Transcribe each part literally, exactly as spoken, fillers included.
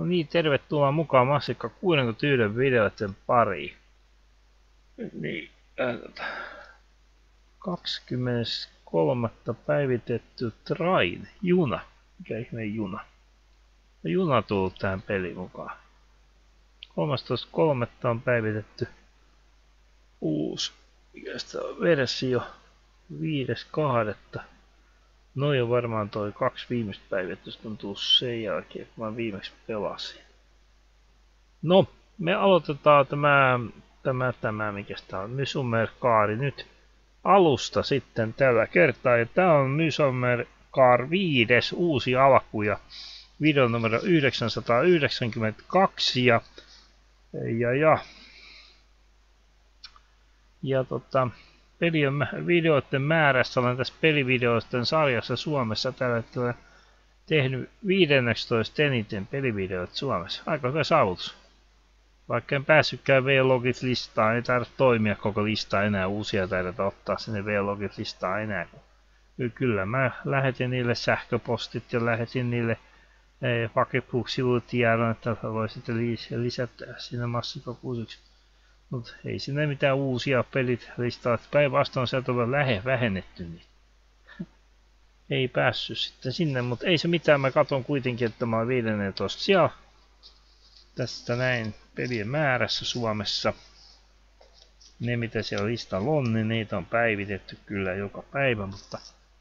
No niin, tervetuloa mukaan Massikka kuusikymmentäyksi videoiden pariin. Niin, äh, kaksikymmentäkolme päivitetty Train, juna. Mikä ihme juna? No, juna tullut tähän peliin mukaan. kolmastoista kolme on päivitetty uusi. Mikä sitä on versio? viides kahdetta. Noin on varmaan toi kaksi viimeistä päivitystä on tullut sen jälkeen, kun mä viimeksi pelasin. No, me aloitetaan tämä, tämä, tämä mikä tää on, Mysumer Kaari nyt alusta sitten tällä kertaa. Ja tää on Mysumer Kaari viides uusi alku ja video numero yhdeksänsataayhdeksänkymmentäkaksi ja ja ja, ja tota, videoiden määrässä olen tässä pelivideoiden sarjassa Suomessa tällä hetkellä tehnyt viidentoista eniten pelivideoita Suomessa. Aika hyvä saavutus. Vaikka en päässytkään V-logit listaan, ei tarvitse toimia koko listaa enää, uusia taideta ottaa sinne V-logit listaan enää. Kyllä mä lähetin niille sähköpostit ja lähetin niille Fakebook-sivuille että voisitte lisätä sinne Massikka kuusikymmentäyksi. Mutta ei sinne mitään uusia pelit listaa. Päinvastoin sieltä on lähe vähennetty. Niin. Ei päässyt sitten sinne, mutta ei se mitään. Mä katson kuitenkin, että mä oon viidentoista siellä. Tästä näin pelien määrässä Suomessa. Ne mitä siellä listalla on, niin niitä on päivitetty kyllä joka päivä, mutta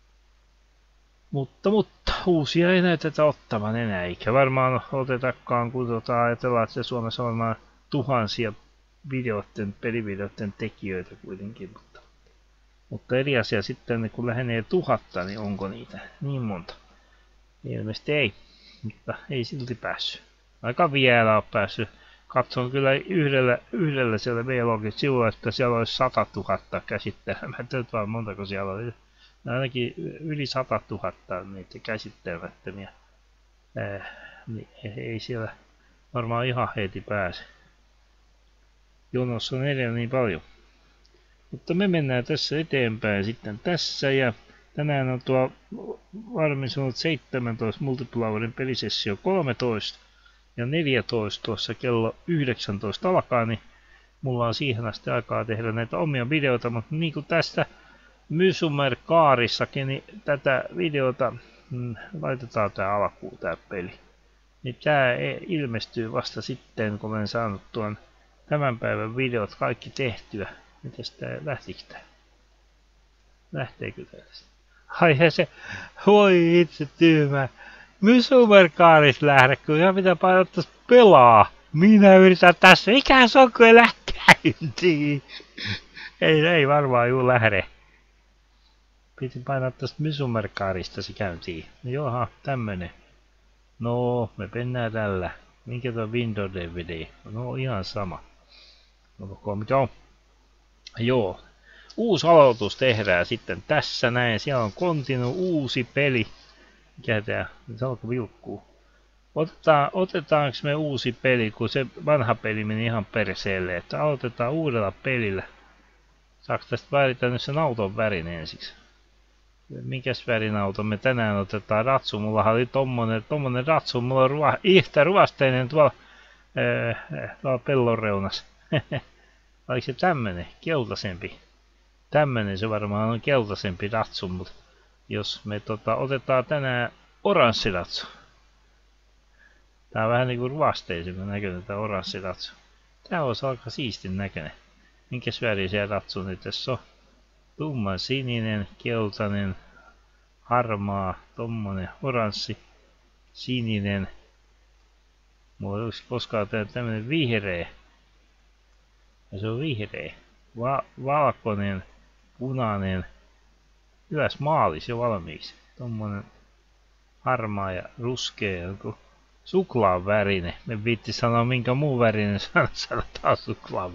mutta, mutta uusia ei näytetä ottavan enää, eikä varmaan otetakaan, kun tota ajatellaan, että Suomessa on varmaan tuhansia videoiden, pelivideoiden tekijöitä kuitenkin, mutta, mutta eri asia sitten, kun lähenee tuhatta, niin onko niitä niin monta? Ilmeisesti ei, mutta ei silti päässyt. Aika vielä on päässyt. Katson kyllä yhdellä, yhdellä siellä V-login sivulla, että siellä olisi sata tuhatta käsittelemättä, vaan montako siellä oli. Ainakin yli sata tuhatta niitä käsittelemättömiä. Ää, niin ei siellä varmaan ihan heti pääse. Jonossa on edelleen niin paljon. Mutta me mennään tässä eteenpäin sitten tässä ja tänään on tuo varmistunut seitsemäntoista multiplayerin pelisessio kolmetoista ja neljätoista tuossa kello yhdeksäntoista alkaa, niin mulla on siihen asti aikaa tehdä näitä omia videoita, mutta niin kuin tästä Mysumer Kaarissakin, niin tätä videota mm, laitetaan tää alkuun tää peli. Niin tää ilmestyy vasta sitten, kun olen saanut tuon tämän päivän videot kaikki tehtyä. Mites tää, lähtikö tää? Lähteekö tästä? Ai se, voi itse tyhmä. Mysumer Kaaris lähde, kun ihan pitää painottais pelaa. Minä yritän tässä, mikä se on, kun ei lähde käyntiin. ei, ei varmaan juu lähde. Piti painaa tästä Mysumer Kaarista se käyntiin. No joha, tämmönen. No, me mennään tällä. Minkä tuo Windows D V D? No ihan sama. No, mitä on? Joo. Uusi aloitus tehdään sitten tässä näin. Siellä on Continue, uusi peli. Mikä tää? Se alkoi vilkkuu. Otetaan, otetaanko me uusi peli, kun se vanha peli meni ihan perseelle. Että aloitetaan uudella pelillä. Saaks tästä väritään nyt sen auton värin ensiksi? Mikäs värin auto me tänään otetaan? Ratsu. Mullahan oli tommonen, tommonen ratsu. Mulla on ruo, ihtä ruosteinen tuolla, äh, tuolla pellon reunassa. Oliko se tämmönen? Keltaisempi. Tämmönen se varmaan on keltaisempi ratsu, mutta jos me tota, otetaan tänään oranssi ratsu. Tää on vähän niinku ruosteisemmin näköinen tää oranssi ratsu. Tää olisi aika siistin näköinen. Minkäs väri se ratsu nyt tässä on? Tumman sininen, keltainen, harmaa, tommonen oranssi, sininen. Mulla olisi koskaan tämmönen vihreä. Ja se on vihreä. Va valkoinen, punainen. Hyväs maalis jo valmiiksi. Tommonen harmaa ja ruskea, joku suklaan värinen. Me viitti sanoa minkä muun värinen sanotaan suklaan.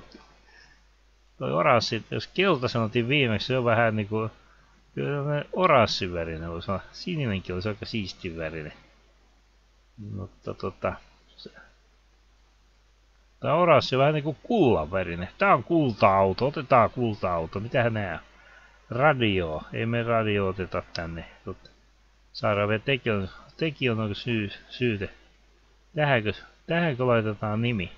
Toi oranssi, jos kelta sanottiin viimeksi, se on vähän niinku oranssivärinen, voisi olla. Sininenkin olisi aika siisti värinen. Mutta tota, se. Tää oranssi on vähän niinku kullan värinen. Tää on kulta-auto, otetaan kulta-auto, mitähän nää on? Radio, ei me radio oteta tänne. Saadaan vielä tekijän, tekijän onko syy, syyte. Tähänkö, Tähänkö laitetaan nimi?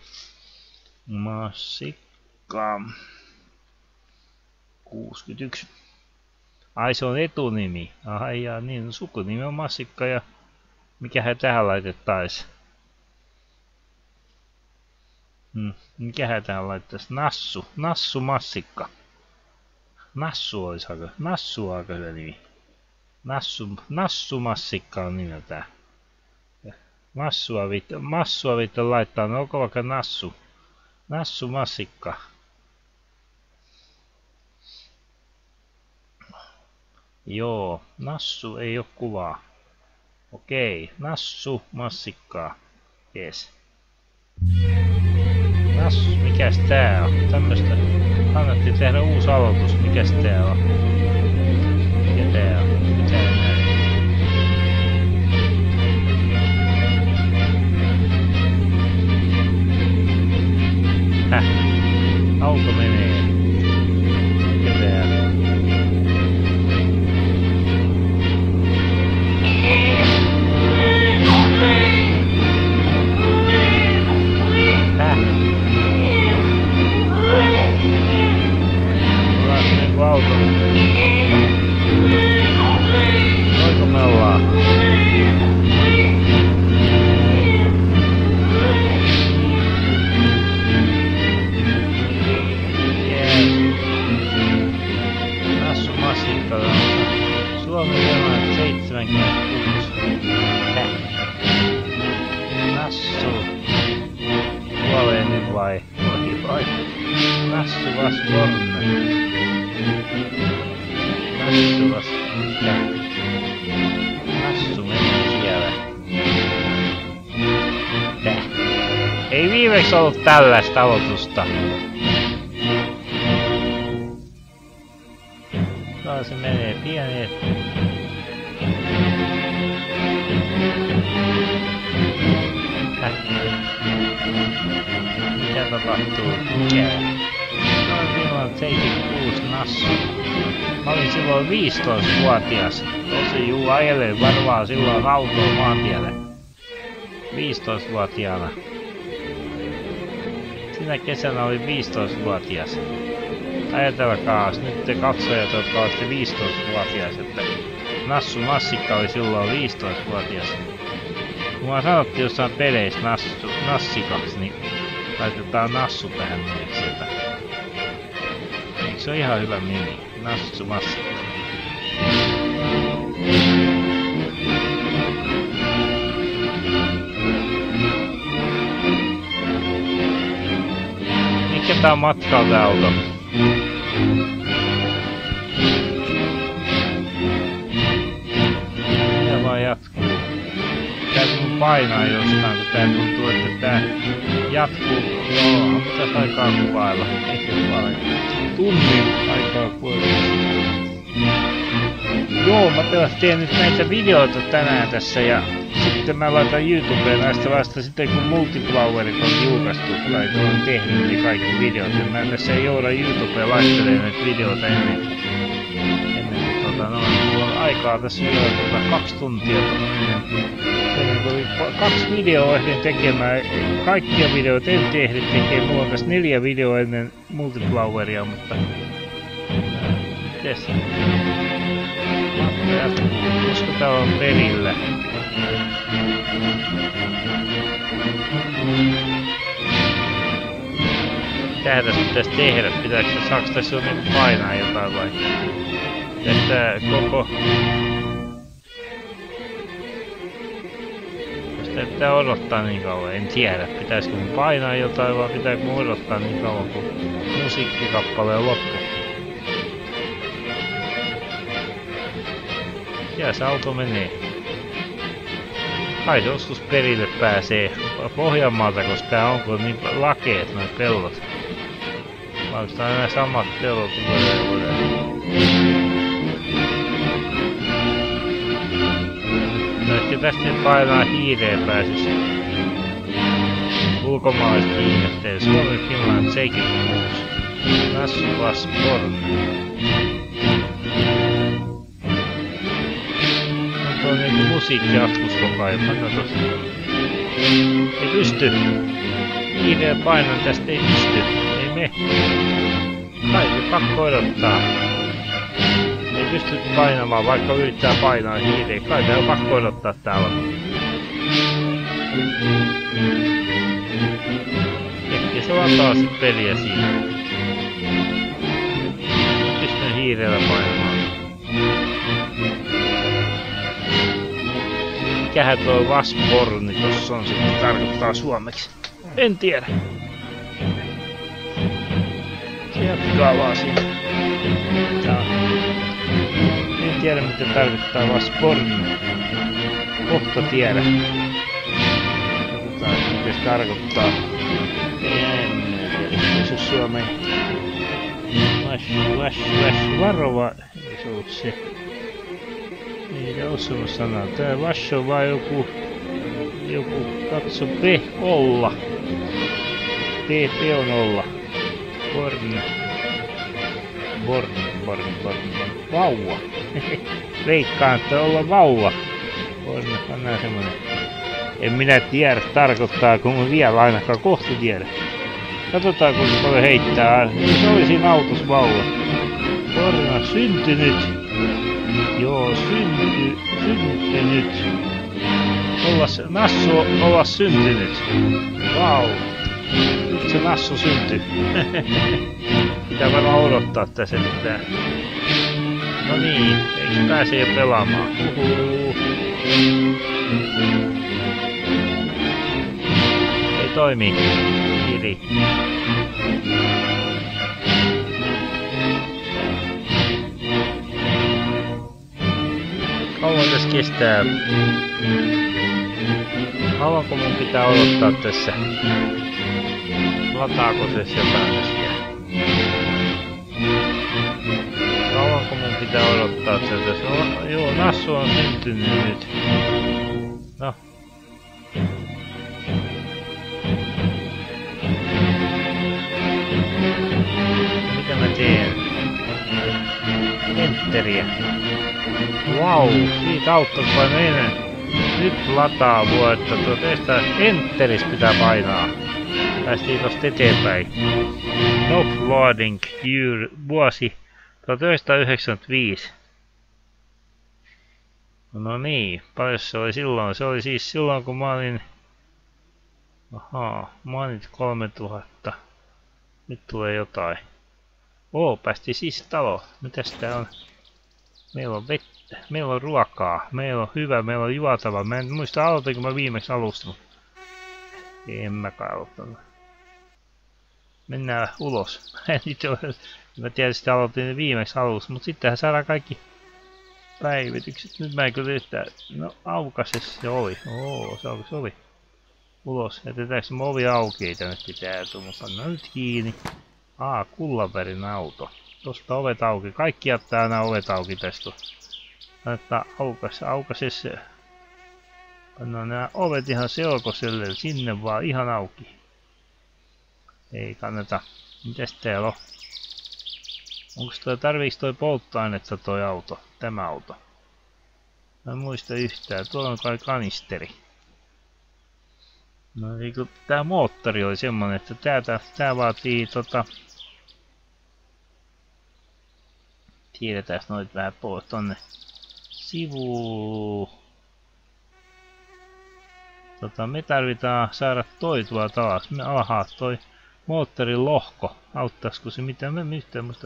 Massikka. kuusikymmentäyksi. Ai se on etunimi. Ai ja niin, sukunimi on Massikka ja mikähän tähän laitettaisiin? Hmm, mikähän tähän laitettaisiin? Nassu. Nassu Massikka. Nassu olisi aika. Nassu on aika hyvä nimi. Nassu, Nassu Massikka on nimeltään. Massua vittu, massua vittu laittaa, no onko vaikka Nassu? Nassu Massikka. Joo, Nassu ei oo kuvaa. Okei, Nassu Massikkaa. Jees. Nassu, mikäs tää on? Tämmöstä kannatti tehdä uusi aloitus. Mikäs tää on? Mikä tää on? Mitä näin? Häh? Auto menee. Mikä tää on? Auto. Noinko me ollaan? Jees. Nassu Massikka. Suomi Venäjä seitsemänkymmentäkuusi. Häh? Nassu. Kuolee nyt vai? Vai vai? Nassu Vasborn. Nassu vasta. Mitä? Nassu menee siellä. Täh. Ei viimeksi ollut tällaista aloitusta. Taas se menee pieni. Häh. Mitä tapahtuu? Mikä? Noin seitsemänkymmentäkuusi Nassu. Mä olin silloin viisitoistavuotias. Tosi juu ajelen varmaan silloin autoa maantielle. viisitoistavuotiaana. Sinä kesänä olin viisitoistavuotias. Ajatelkaa nyt te katsojat, jotka olette viisitoistavuotias, että Nassu Massikka oli silloin viisitoistavuotias. Kun mä sanottiin jossain peleissä Nassu, Nassikaksi, niin laitetaan Nassu tähän nimeksi. Eikö se ole ihan hyvä nimi? Nassu Massikka. Mikä tää on matkalta auto? Mitä vaan jatkuu? Täytyy mun painaa jostain, kun tää tuntuu, että tää jatkuu. Joo, pitäis aikaa kuvailla. Eikä kuvailla. Tunnin aikaa kuvailla. Joo, mä teen nyt näitä videoita tänään tässä ja sitten mä laitan YouTubeen näistä vasta sitten kun Multiplowerit on julkaistu tai kun on tehnyt niin kaikki videot. Ja mä tässä ei jouda YouTubeen laittelemaan näitä videoita ennen, ennen kuin tota noin. Mulla on aikaa tässä vielä tota kaksi tuntia ennen, ennen kuin kaksi videoa ehdin tekemään. Kaikkia videoita en tehdy tekemään. Mulla on tässä neljä videoa ennen Multiploweria, mutta mites? Koska täällä on perillä? Mitähän tässä pitäisi tehdä? Pitääkö saaks tässä jo niinku painaa jotain vai? Tästä koko... Tästä pitää odottaa niin kauan, en tiedä. Pitäisikö mun painaa jotain vai pitääkö mun odottaa niin kauan kun musiikkikappale on loppu? Siellä se auto menee. Kai se joskus perille pääsee Pohjanmaalta, koska tää onko niin lakeet noin pellot. Vai onks tää nämä samat pellot vuoden vuoden? No ehkä tästä nyt painaa hiireen pääsis. Ulkomaalaiset ihmetteen. Suomi Finland seitsemänkymmentäkuusi. Nassu Vasborn. Tuo niinku musiikki jatkus koko ajan. Mä tosta. Ei pysty. Hiireä painan tästä ei pysty. Ei me. Kai se pakko odottaa. Ei pysty painamaan, vaikka yrittää painaa hiireä. Kai se on pakko odottaa täällä. Ehkä se lataa sit peliä siinä. Pystyn hiireellä painamaan. Mikähän tuo Vasborni tossa on sitten tarkoittaa suomeksi? En tiedä. Se jatkaa vaan siinä. Tää. En tiedä mitä tarkoittaa Vasborni. Kohta tiedä. Katsotaan mitä se tarkoittaa. En tiedä. Se on suomen. Vash, vash, vash. Varova. Ei se ollut se. Ei se ole semmoista sanaa. Tää vash on vaan joku... Joku, katso, P, olla. P, P on olla. Born. Born, born, born, born. Vauva. Veikkaan, että olla vauva. Born, pannaan semmonen. En minä tiedä, tarkoittaa, kun mä vielä ainakaan kohta tiedä. Katsotaan, kuinka paljon heittää. Se oli siinä autossa vauva. Born, syntynyt. Joo, synty, syntynyt. Olla, Nassu olla syntynyt. Vau. Nyt se Nassu syntyi. Pitää varmaan odottaa tässä mitään. No niin, eikö pääse jo pelaamaan? Uhuhu. Ei toimi. Hiiri. Kauan tässä kestää? Kauanko mun pitää odottaa tässä? Lataako se jotain tässä vielä? Kauanko mun pitää odottaa tässä? No, joo, Nassu on syntynyt nyt. No. Mitä mä teen? Enteriä. Vau, wow, siitä auttaa vain enää. Nyt lataa vuotta. Tuota Enteris pitää painaa. Päästiin tosta eteenpäin. Top loading year, vuosi tuhatyhdeksänsataayhdeksänkymmentäviisi. No niin, paljon se oli silloin? Se oli siis silloin kun mä olin... Ahaa, mä olin kolmetuhatta. Nyt tulee jotain. Oo, päästiin siis taloon. Mitäs tää on? Meillä on vettä. Meillä on ruokaa. Meillä on hyvä. Meillä on juotava. Mä en muista aloitinko mä viimeksi alusta. En mä kai aloittanut. Mennään ulos. Mä tietysti aloitin viimeksi alusta. Mutta sittenhän saadaan kaikki päivitykset. Nyt mä en kyllä yhtään. No aukase se oli. Oo, se aukase oli. Ulos. Jätetäänkö se ovi auki? Ei tänne pitää tulla. Pannaan nyt kiinni. Aa, kullanvärin auto. Tosta ovet auki. Kaikki jättää aina ovet auki tästä. Laittaa aukas, aukases. Pannaan nämä ovet ihan selkoselle sinne vaan ihan auki. Ei kannata. Mitäs täällä on? Onko toi, tarviiks toi polttoainetta toi auto? Tämä auto. Mä en muista yhtään. Tuolla on kai kanisteri. No eikö tää moottori oli semmonen, että tää, tää, tää vaatii tota... Siirretään noit vähän pois tonne sivuun. Tota, me tarvitaan saada toi tuolta alas. Me ahaa toi moottorin lohko. Auttaisiko se mitään? Mä en yhtään muista.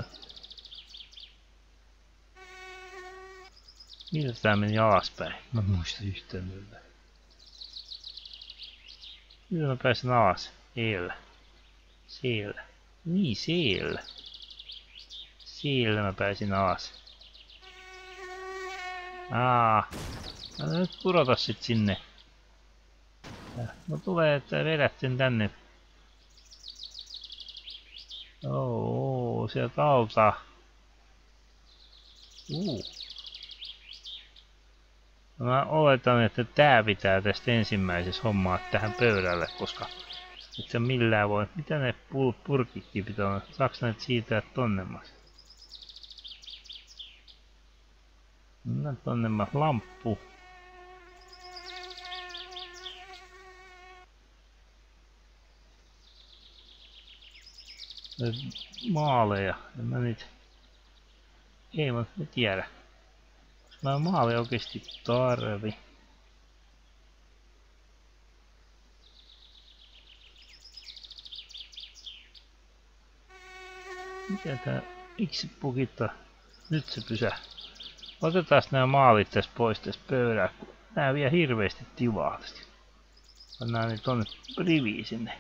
Mitä tää meni alaspäin? Mä en muista yhtään miltä. Miten mä pääsen alas? Siellä. Siellä. Niin, siellä. Siellä mä pääsin alas. Aa. No nyt pudota sit sinne. No tulee, että vedät sen tänne. Oo, sieltä alta. Uh. No mä oletan, että tää pitää tästä ensimmäisessä hommaa tähän pöydälle, koska et sä millään voi. Mitä ne purkitkin pitää olla? Saaks näitä siirtää tonne mas? No tonne mas lamppu. maaleja. En mä nyt... Ei mä nyt tiedä. Mä maaleja oikeesti tarvi. Mikä tää... Miksi pukittaa? Nyt se pysää. Otetaan nämä maalit tästä pois tästä pöydää. Nää vie hirveesti tilaa tästä. Pannaan ne tonne riviin sinne.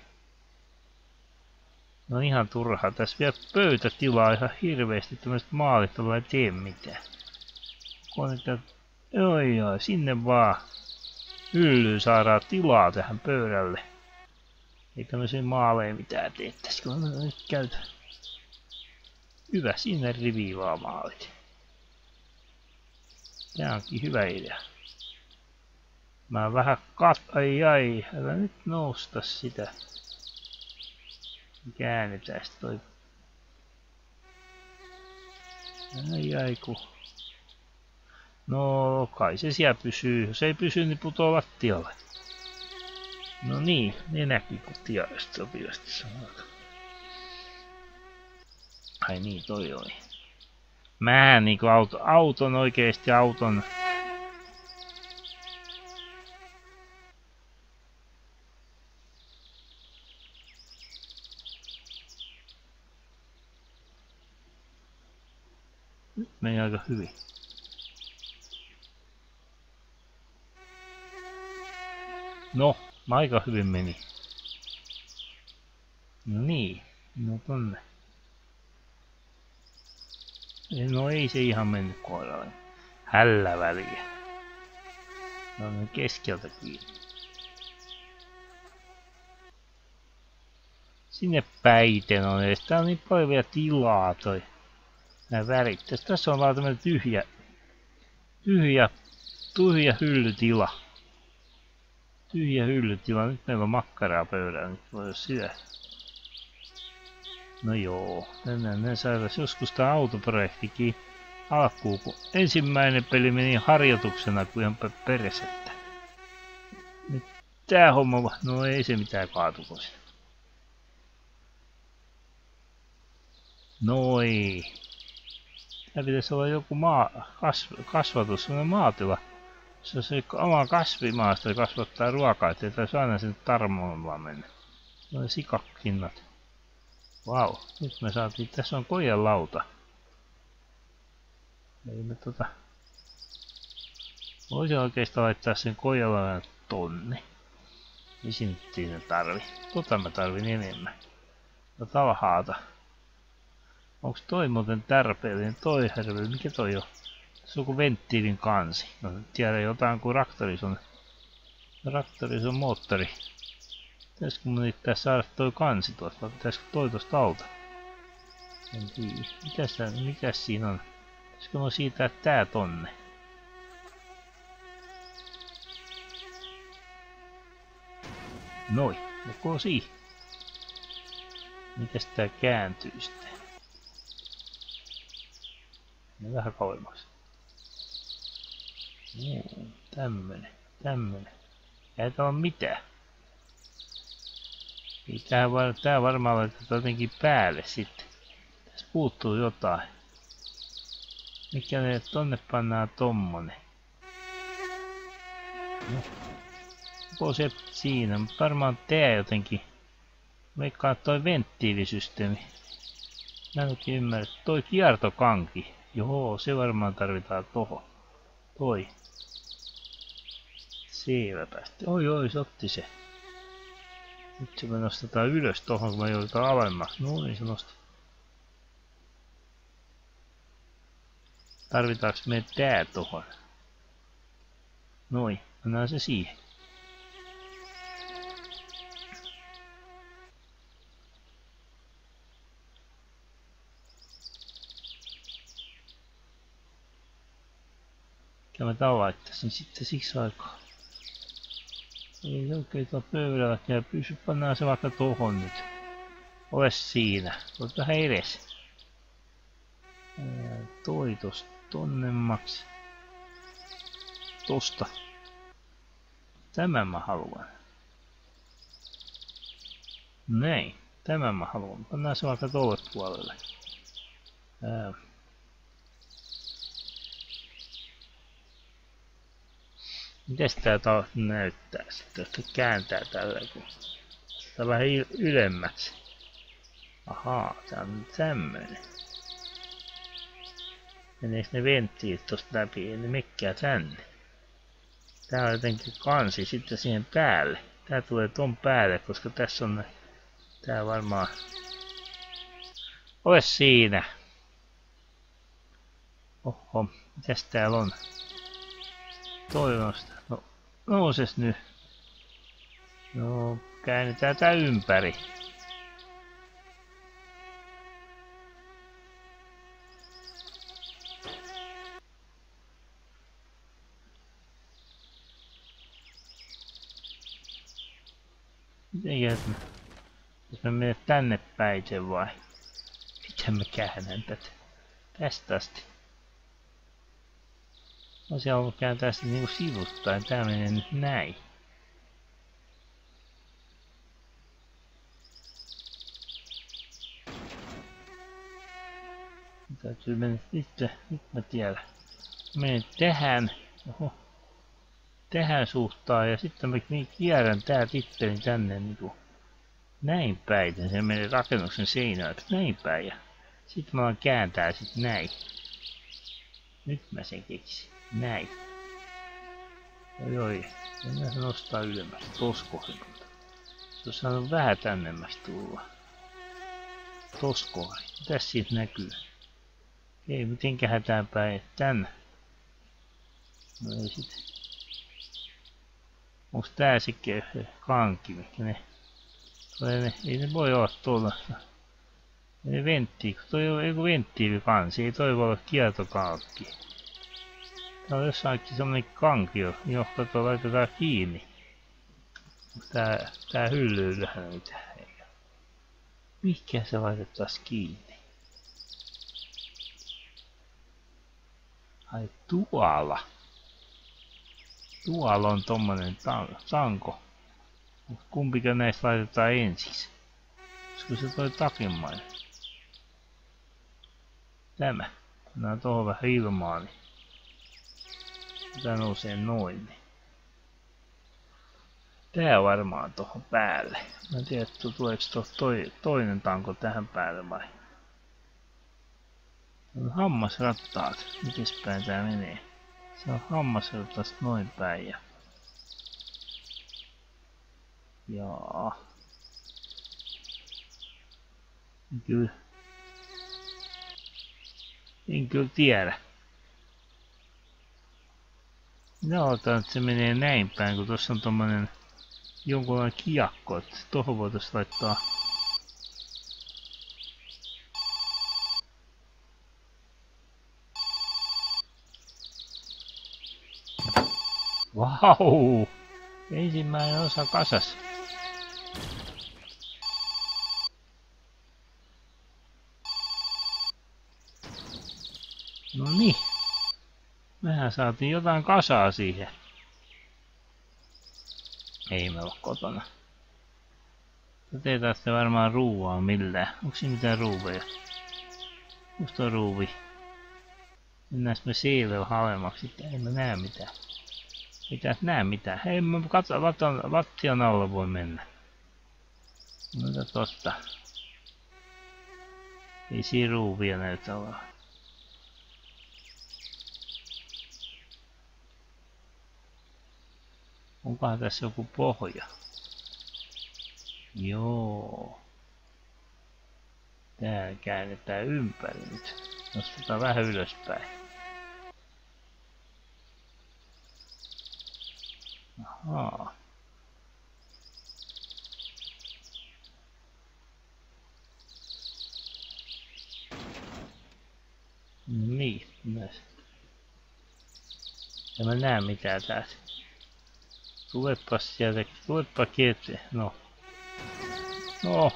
No ihan turhaa. Tässä vie pöytätilaa ihan hirveesti. Tämmöiset maalit ei tee mitään. Konetaan... Oi oi, sinne vaan. Hyllyyn saadaan tilaa tähän pöydälle. Ei tämmöisiä maaleja mitään teettäisi, kun mä nyt käytän. Hyvä, sinne riviin vaan maalit. Tää onkin hyvä idea. Mä vähän kat... Ai ai, älä nyt nousta sitä. Käännetään sit toi. Ai ai ku. No kai se siellä pysyy. Jos ei pysy, niin putoo lattialle. No niin, ne näkyy kun tiedästä sopivasti sanota. Ai niin, toi oli. Mä niinku auto, auton oikeesti auton. Nyt meni aika hyvin. No, aika hyvin meni. No niin, no tonne. No ei se ihan mennyt kohdalle. Hällä väliä. No niin keskeltä kiinni. Sinne päiten on edes. Tää on niin paljon vielä tilaa toi. Nää värit. Tässä on vaan tämmönen tyhjä. Tyhjä. Tyhjä hyllytila. Tyhjä hyllytila. Nyt meillä on makkaraa pöydällä. Nyt voi syödä. No joo. Tänään ne saitais joskus tää autoprojektikin alkuun. Kun ensimmäinen peli meni harjoituksena kuin ihan persettä. Nyt tää homma. No ei se mitään kaatuko siinä. Noi. Tää pitäisi olla joku maa, kasv, kasvatus, sellainen maatila. Se on se oma kasvimaasta kasvattaa ruokaa, ettei taisi aina sinne tarmoon vaan mennä. Noin sikakinnat. Vau, wow, nyt me saatiin, tässä on koijan lauta. Ei me tota... Voisin oikeastaan laittaa sen koijan tonne. Misi nyt siinä tarvi? Tota mä tarvin enemmän. Tota alhaata. Onks toi muuten tarpeellinen? Toi herve, mikä toi on? Se on kuin venttiilin kansi. No tiedä jotain kuin traktoris on. Traktoris on moottori. Pitäisikö mun yrittää saada toi kansi tuosta, vai pitäisikö toi tosta alta? En tiedä. Mikäs, mikäs siinä on? Pitäisikö mun siirtää tää tonne? Noi, joko siihen? Mikäs tää kääntyy sitten? No vähän kauemmaksi. Juu, tämmönen, tämmönen. Ei tää oo mitään. Ei tää, var, tää varmaan laitetaan jotenkin päälle sitten. Tässä puuttuu jotain. Mikä ne tonne pannaan tommonen? No. Onko se siinä? Mutta varmaan tää jotenkin. Veikkaan toi venttiilisysteemi. Mä en oikein ymmärrä. Toi kiertokanki. Joo, se varmaan tarvitaan toho. Toi. Sievä päästä. Oi oi, se otti se. Nyt se me nostetaan ylös tohon, kun me joudutaan alemmaksi. No niin se nosti. Tarvitaanko me tää tohon? Noin, mennään se siihen. Mikä mä tän laittaisin sitten siksi aikaa. Ei se oikein tuolla pöydällä ja pysy, pannaan se vaikka tohon nyt. Ole siinä, ota vähän edes. Ää, toi tosta tonnemmaksi. Tosta. Tämän mä haluan. Näin, Tämän mä haluan. Pannaan se vaikka tolle puolelle. Ää. Mites tää taas näyttää sitten, jos kääntää tällä kun... Tää on vähän ylemmäksi. Ahaa, tää on nyt tämmönen. Meneekö ne venttiilit tosta läpi, ei ne mekkää tänne. Tää on jotenkin kansi sitten siihen päälle. Tää tulee ton päälle, koska tässä on... Tää varmaan... Ole siinä! Oho, mitäs täällä on? Toivosta. No, nouses nyt. No, käännetään tää ympäri. Mitenkäs mä... Jos mä menen tänne päin sen vai? Miten mä käännän tätä? Tästä asti. Olisi ollut kääntää sitä niinku sivuttain. Tää menee nyt näin. Täytyy mennä nyt, nyt mä tiedän. Menen tähän. Oho. Tähän suhtaan ja sitten mä kierrän tää titteli tänne niinku näin päin. Se menee rakennuksen seinään näin päin ja sitten mä vaan kääntää sit näin. Nyt mä sen keksin. Näin. Oi oi. Mennään se nostaa ylemmäs. Tos kohdalta. Se on saanut vähän tännemmäs tulla. Tos kohdalta. Mitäs siitä näkyy? Ei, mitenkähän tää päin? Tän. No ei sit. Onks tää sitten kanki, mikä ne... ne... Ei ne voi olla tuolla. Ne venttiili, toi on joku venttiilikansi, ei toi voi olla kiertokalkki. Tää on jossainkin semmonen kanki, johon kato laitetaan kiinni. Onks tää, tää hyllyyllähän mitään? Mikä se laitettais kiinni? Ai tuolla. Tuolla on tommonen tanko. Kumpika näistä laitetaan ensis? Olisiko se toi takimmainen? Tämä. Pannaan tohon vähän ilmaa, niin tää nousee noin. Niin. Tää varmaan tohon päälle. Mä en tiedä, tuleeko toi, toinen tanko tähän päälle vai? On hammasrattaat. Mites päin tää menee? Se on hammasrattaat noin päin ja... Jaa. En kyllä... En kyllä tiedä. Minä otan, että se menee näin päin, kun tossa on tommonen... Jonkunlainen kiekko, että tohon voitais laittaa... Vau! Ensimmäinen osa kasas. No niin. Mehän saatiin jotain kasaa siihen. Ei me oo kotona. Tätä ei tarvitse varmaan ruuvaa millään. Onko siinä mitään ruuveja? Musta on ruuvi. Mennäänkö me siivellä halvemmaksi? Ei mä näe mitään. Ei täältä näe mitään. Hei, mä katso, lattian alla voi mennä. No totta. Ei siinä ruuvia näytä olla. Onkohan tässä joku pohja? Joo. Tää käännetään ympäri nyt. Nostetaan vähän ylöspäin. Ahaa. Niin, myös. En mä näe mitään täältä. Tulepas sieltä, tulepa kieti. No. No.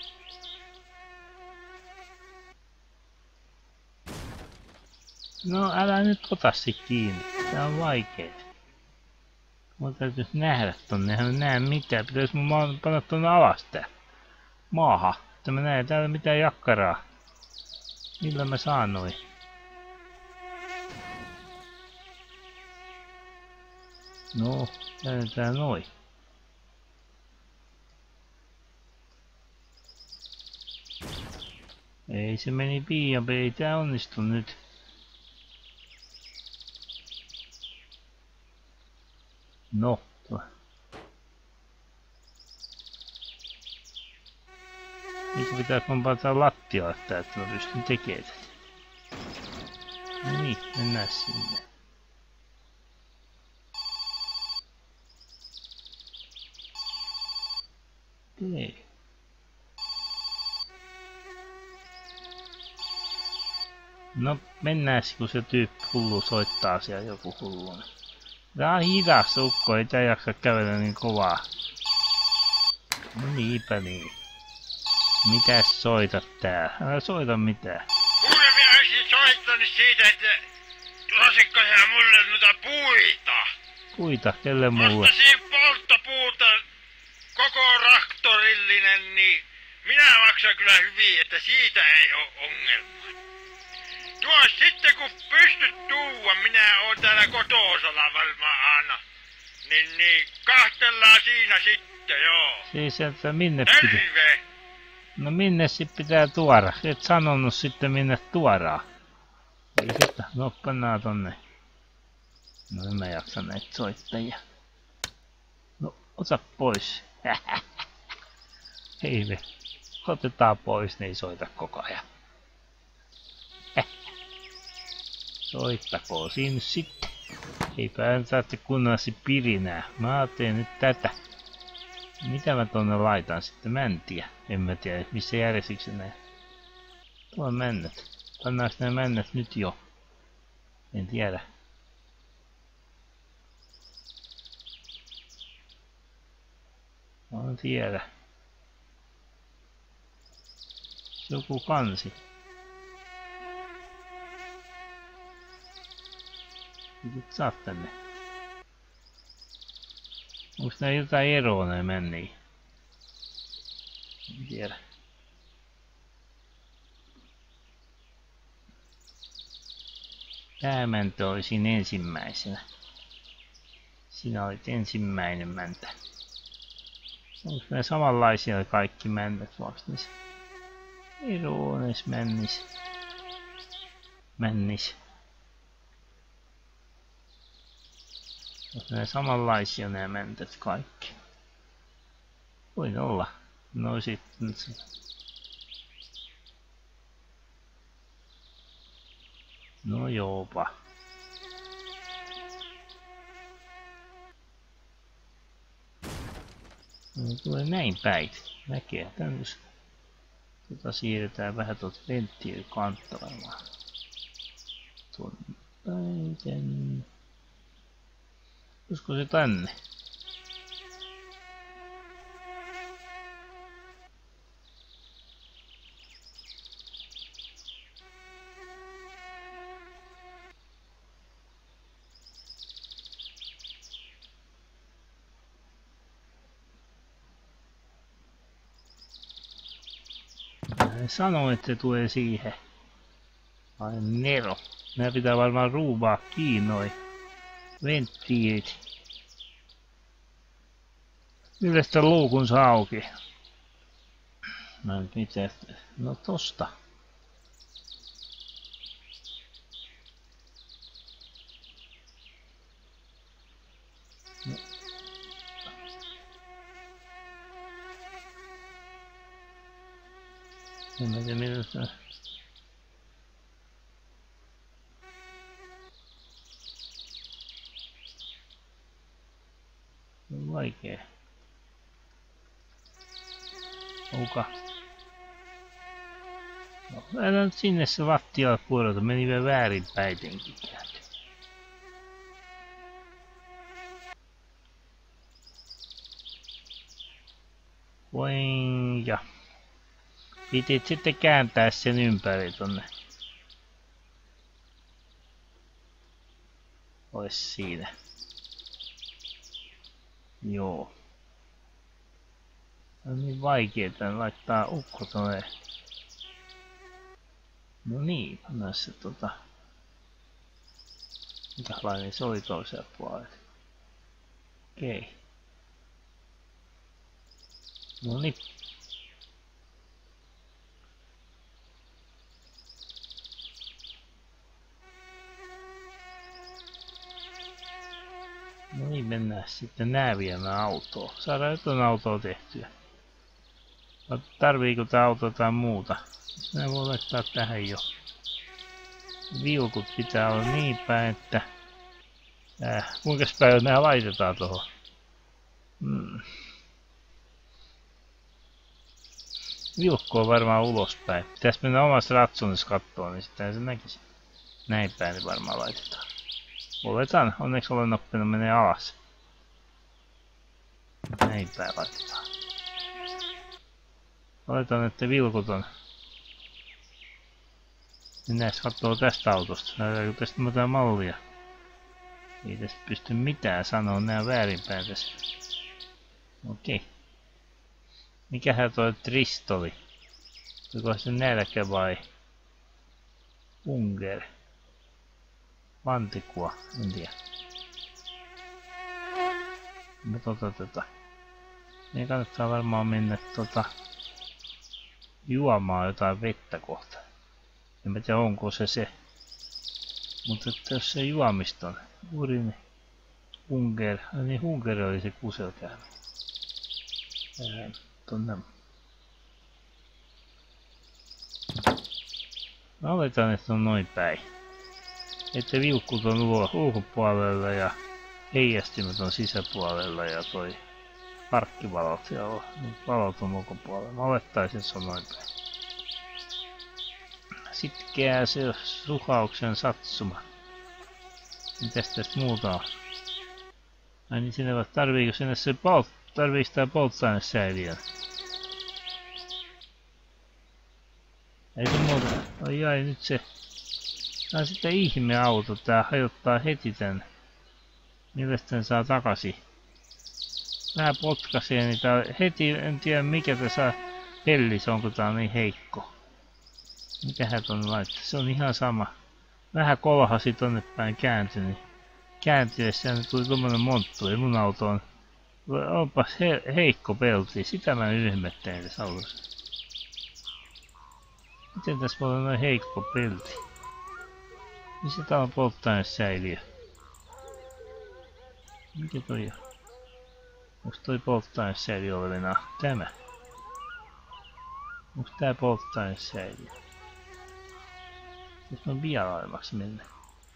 No älä nyt ota sit kiinni. Tää on vaikeet. Mun täytyis nähdä tonne, en näe mitään. Pitäis mun panna tonne alas tää. maahan. Että mä näen täällä mitään jakkaraa. Millä mä saan noin? No, käännetään noin. Ei se meni piian, ei tää onnistu nyt. No, tuo. Niitä pitää kompata lattialle tää, että mä pystyn tekemään tätä. No niin, mennään sinne. Okei. No mennään, kun se tyyppi hullu soittaa siellä joku hullu. Tää on hidas ukko, ei tää jaksa kävellä niin kovaa. No niinpä niin. Mitäs soitat tää? Älä soita mitään. Kuule, minä olisin soittanut siitä, että lasitko sä mulle noita puita? Puita? Kelle mulle? Ostasin polttopuuta koko traktorillinen, niin minä maksan kyllä hyvin, että siitä ei oo ongelmaa. Tuo sitten kun pystyt tuua, minä oon täällä kotoosalla varmaan aina. Niin, niin kahtellaan siinä sitten, joo. Siis että minne pitää? Terve! No minne sit pitää tuoda? Et sanonut sitten minne tuodaan. Ei sitä, no pannaan tonne. No en mä jaksa näitä soittajia. No ota pois. Hei me. Otetaan pois, niin ei soita koko ajan. Soittakoon siinä sitten. Eipä en saatte kunnallisesti pirinää. Mä teen nyt tätä. Mitä mä tonne laitan sitten? Mä en tiedä. En mä tiedä, missä järjestyksessä näin. Tuo on männät. Pannaanko nämä männät nyt jo? En tiedä. En tiedä. Joku kansi. Nyt saat tänne. Onks nää jotain eroa nää männiä? En tiedä. Tää mäntä oli siinä ensimmäisenä. Sinä olit ensimmäinen mäntä. Onks nää samanlaisia kaikki mäntät vastas? Eroa näis männis. Männis. Onko ne samanlaisia nämä mäntät kaikki? Voin olla. No sitten. No joopa. No tulee näin päin. Näkee tänne. Tota siirretään vähän tuota venttiilikanttoimaan. Tuonne päin. Olisiko se tänne? Mä sanoin, että se tulee siihen. Ai nero. Nää pitää varmaan ruuvaa kiinni noin venttiilit. Millä sitä luukun saa auki? No mitä? No tosta. No. En mä tiedä millä sitä. On vaikee. Onka? No, älä nyt sinne se lattialle puolelta, meni vielä väärin päitenkin käänty. Voin ja. Pitit sitten kääntää sen ympäri tonne. Ois siinä. Joo. On niin vaikeeta laittaa ukko tonne. No niin, pannaan se tota... Mikälainen se oli toisella puolella? Okei. Okay. No niin. No niin, mennään sitten nää viemään autoon. Saadaan jotain autoa tehtyä. Tarviiko tää auto jotain muuta? Nää voi laittaa tähän jo. Viukut pitää olla niin päin, että... Äh, kuinka päivät nää laitetaan tuohon? Hmm. Vilkku on varmaan ulospäin. Pitäis mennä omassa ratsonissa kattoon, niin sitten se näkisi. Näin päin niin varmaan laitetaan. Oletan, onneksi olen oppinut menee alas. Näin päin laitetaan. Oletan, että vilkut on. Mennään kattoo tästä autosta. Näytäänkö tästä mitään mallia? Ei tästä pysty mitään sanoa, nää väärinpäin tässä. Okei. Mikähän toi Trist oli? Oliko se nälkä vai? Unger. Vantikua, en tiedä. No tota tota. Meidän kannattaa varmaan mennä tota... juomaan jotain vettä kohta. En mä tiedä onko se se. Mutta jos se juomista on. Urin... Hunger. Niin Hunger oli se kuselkäämä. Tonne. Mä oletan, että on noin päin. Että vilkkut on ulkopuolella ja heijastimet on sisäpuolella ja toi parkkivalot ja valot on ulkopuolella. Mä olettaisin, että se on noin päin. Sitten kää se suhauksen satsuma. Mitäs tästä muuta on? Ai niin sinne vaan tarviiko sinne se polt... Tarviiko tää polttoainesäiliö? Ei se muuta. Ai ai nyt se... Tää on sitten ihmeauto. Tää hajottaa heti tän. Millä tän saa takaisin? Vähän potkaisee niin tää heti en tiedä mikä tässä pellis onko tää on niin heikko. Mikähän ton laittaa? Se on ihan sama. Vähän kolhasi tonne päin kääntyi. Kääntyessä ja tuli tommonen monttu ja mun auto on... Onpas he heikko pelti, sitä mä yhmettelin tässä autossa. Miten tässä voi olla noin heikko pelti? Missä tää on polttoainesäiliö? Mikä toi on? Onks toi polttoainesäiliö olevina? Tämä. Onks tää polttoainesäiliö? Jos on vielä aiemmaksi mennä.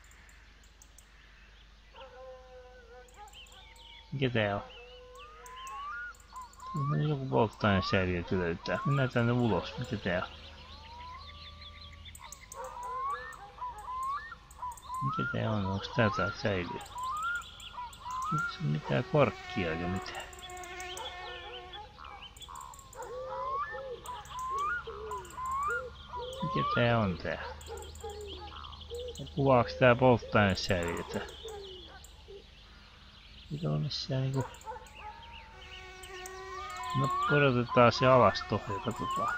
Mikä tää on? Joku polttoainesäiliö löytää. Mennään tänne ulos. Mitä tää on? Mikä tää on? Onks tää tää säiliö? Onko se mitään korkkia eikä mitään? Mikä tää on tää? Kuvaaks tää polttoainesäiliötä? Mikä on missään niinku... No pudotetaan se alas tohon ja katsotaan.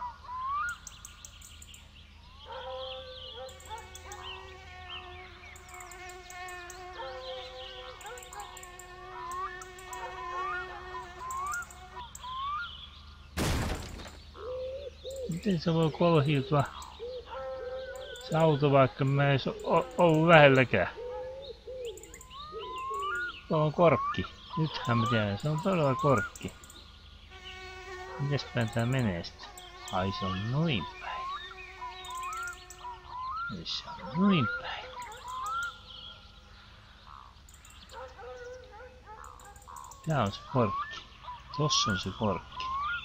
Miten se voi kolhiutua? Se auto vaikka mä ei oo ollut lähelläkään. Tuolla on korkki. Nythän mä tiedän, se on todella korkki. Mitäs päin tää menee sitten? Ai se on noin päin. Ai se on noin päin. Tää on se korkki. Tossa on se korkki.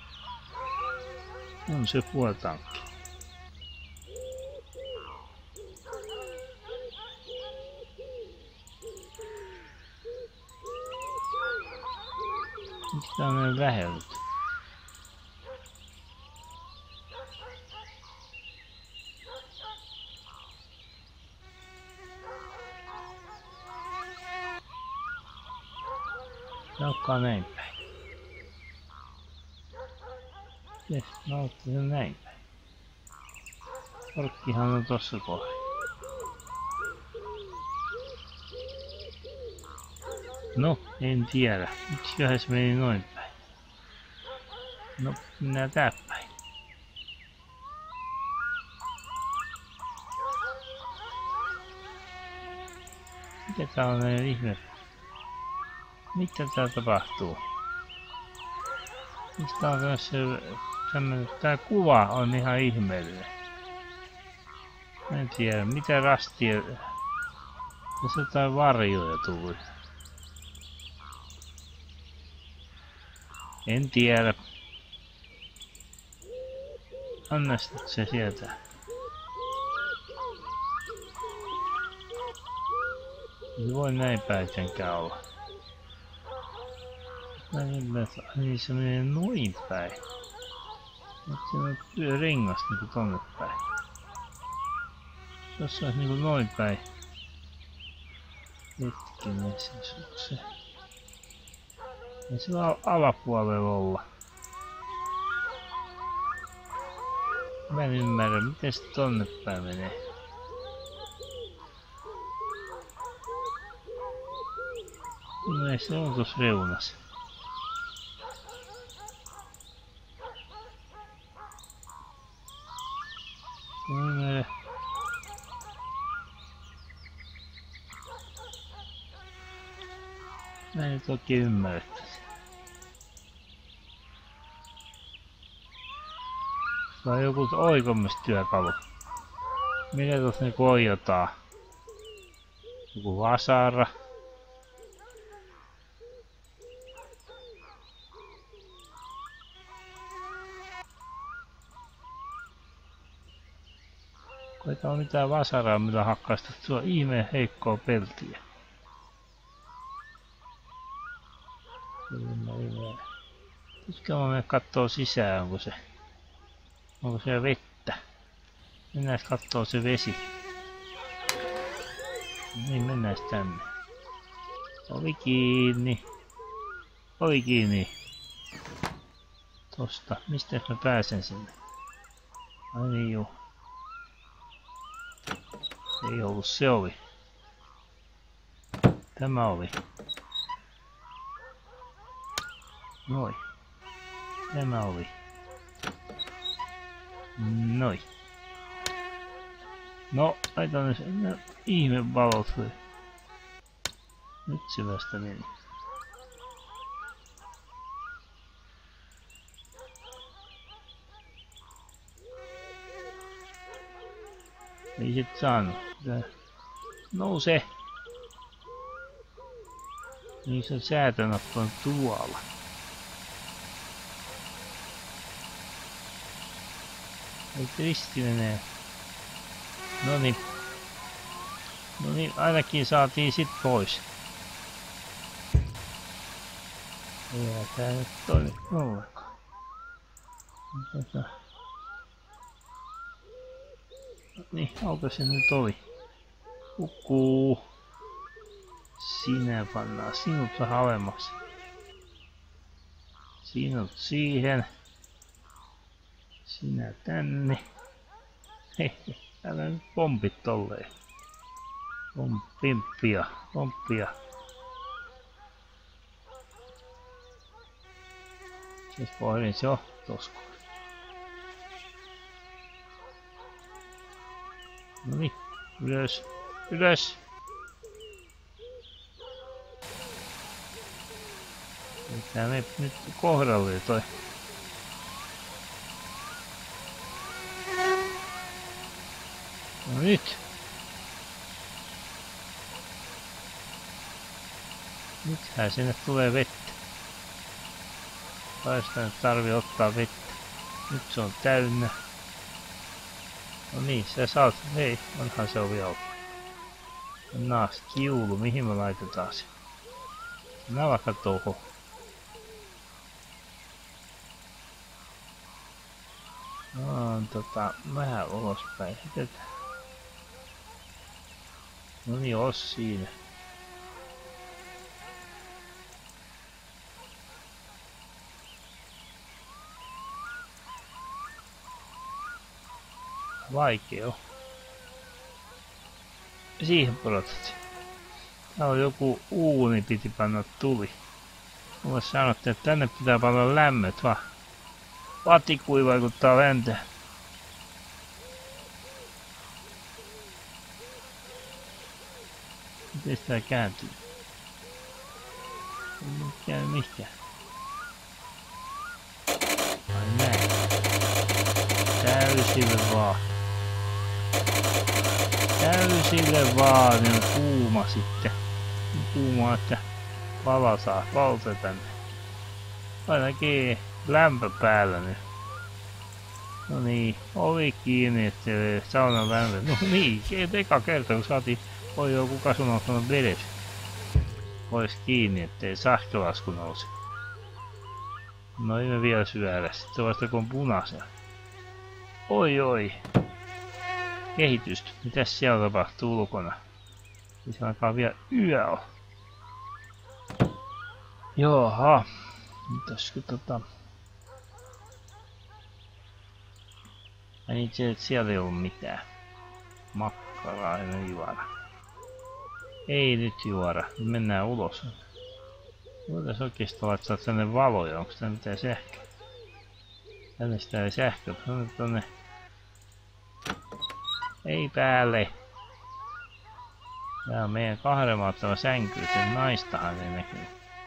On se puolitankki. Miksi tää on näin lähellä? Tää onkaan näin päin. Mites mä otin sen näin päin? Korkkihan on tossa kohdassa. No, en tiedä. Miksiköhän se meni noin päin? No, mennään tää päin. Mikä tää on näin ihme? Mitä tää tapahtuu? Miksi tää on tämmönen... Tää kuva on ihan ihmeellinen. En tiedä, mitä rastia... Tässä on jotain varjoja tuli. En tiedä. Annas nyt se sieltä. Ei voi näin päinkään olla. Niin se menee noin päin. Nyt se on rengas niinku tonne päin. Jos olisi niinku noin päin. Hetkinen se on se. Ei se al alapuolella olla. Mä en ymmärrä, miten se tonne päin menee. No se on tuossa reunassa. Mä en ymmärrä. Mä en nyt oikein ymmärrä tätä. Se on joku oikomistyökalu. Mitä tuossa niinku oiotaan? Joku vasara. Koita on mitään vasaraa, millä hakkaista tuo ihmeen heikkoa peltiä. Pitkään mä menen kattoo sisään, onko se... Onko siellä vettä? Mennään kattoo se vesi. Niin mennään tänne. Ovi kiinni. Ovi kiinni. Tosta. Mistä mä pääsen sinne? Ai niin juu. Ei ollut se ovi. Tämä ovi. Noi. Tämä ovi. Noi. No, laitan ne sen. No, ihme valot. Nyt se vasta meni. Ei sit saanut. Tää nouse! Niin se säätönappi on tuolla. Ei risti menee. Noniin. Noniin, ainakin saatiin sit pois. Ei tää nyt toimi ollenkaan. Tota. Niin, auto se nyt oli. Hukkuu. Sinä pannaan sinut vähän alemmaksi. Sinut siihen. Sinä tänne. Hehe, älä nyt pompit tolleen. Pomppia, pomppia. Siis pohdin se on tosko. Noniin, ylös, ylös. Tää menee nyt kohdalle toi. No nyt. Nythän sinne tulee vettä. Taista nyt tarvii ottaa vettä. Nyt se on täynnä. No niin, sä saat. Hei, onhan se ovi auki. Naas kiulu, mihin me laitetaan se? Navaka touho. No, tota, vähän ulospäin. Hitetään. No niin, oos siinä. Vaikea. Siihen pudotat. Täällä on joku uuni, piti panna tuli. Mulle sanottiin, että tänne pitää panna lämmöt vaan. Vatikui vaikuttaa länteen. Miten tää kääntyy? Ei käy mihinkään. Ai näin. Täysille vaan. Täysille vaan, niin on kuuma sitten. Kuuma, että pala saa valta tänne. Ainakin lämpö päällä nyt. No niin, ovi kiinni, ettei saunan lämpö. No niin, eka kerta kun saatiin, voi joku kuka sun ottanut vedet pois kiinni, ettei sähkölasku nouse. No ei me vielä syödä, sitten vasta kun on punaisella. Oi oi. Kehitystä. Mitäs siellä tapahtuu ulkona? Se alkaa vielä yö. Joha. Mitäskö tota... Ai niin, se, siellä ei ollut mitään. Makkaraa ei me juoda. Ei nyt juoda. Mennään ulos. Voitais oikeesti laittaa tänne valoja. Onko tää mitään sähköä? Tänne sitä ei sähköä. Tänne tonne. Ei päälle. Tää on meidän kahden maattava sänky. Sen naistahan ei näkyy.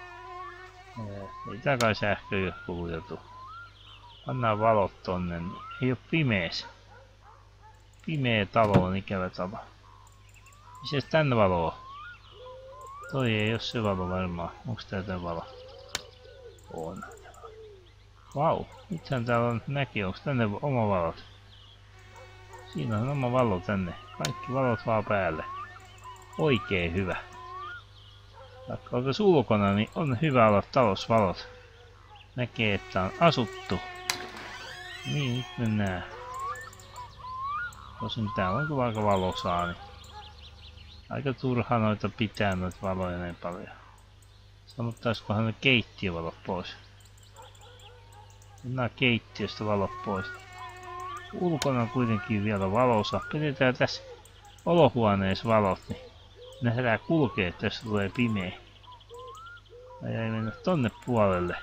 Ei tää kai sähköä kulutettu. Pannaan valot tonne. Ei oo pimees. Pimeä talo on ikävä talo. Mises tänne valo on? Toi ei oo se valo varmaan. Onks tää tää valo? On. Vau. Nythän täällä on näki. Onks tänne oma valot? Siinä on oma valo tänne. Kaikki valot vaan päälle. Oikein hyvä. Vaikka oltais ulkona, niin on hyvä olla talousvalot. Näkee, että on asuttu. Niin, nyt mennään. Tosin täällä on kyllä aika valosaa, niin aika turha noita pitää noita valoja näin paljon. Sanottaiskohan ne keittiövalot pois. Mennään keittiöstä valot pois. Ulkona on kuitenkin vielä valosa. Pidetään tässä olohuoneessa valot, niin nähdään kulkee, että tässä tulee pimeä. Ai ei mennä tonne puolelle.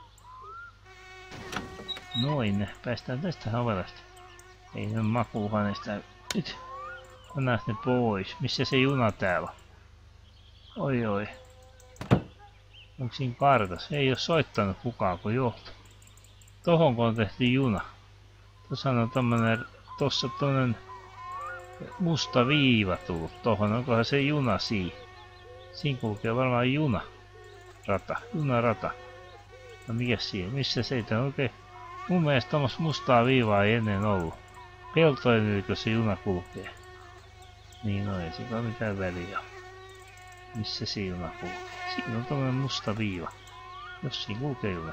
Noin, päästään tästä ovelasta. Ei ne makuuhuoneesta. Nyt pannaan ne pois. Missä se juna täällä on? Oi oi. Onko siinä kartas? Ei oo soittanut kukaan kun johto. Tohonko on tehty juna? Tuossa on tommonen, tossa tonnen musta viiva tullut tohon. Onkohan se juna siinä? Siinä kulkee varmaan juna. Rata, junarata. No mikäs siinä? Missä se ei oikein? Mun mielestä tommos mustaa viivaa ei ennen ollut. Peltojen ylikö se juna kulkee? Niin no ei siitä ole mitään väliä. Missä se juna kulkee? Siinä on tommonen musta viiva. Jos siinä kulkee juna.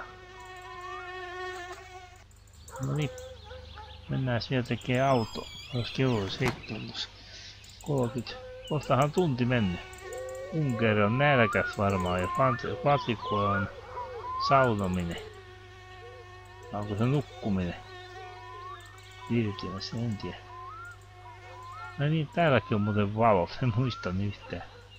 No niin. Mennään vielä tekee auto. Jos kello olisi seitsemän kolmekymmentä. Kohtahan tunti mennyt. Unkeri on nälkäs varmaan ja Patikko on saunominen. Onko se nukkuminen? Virtilässä, en tiedä. No niin, täälläkin on muuten valot, en muista yhtään.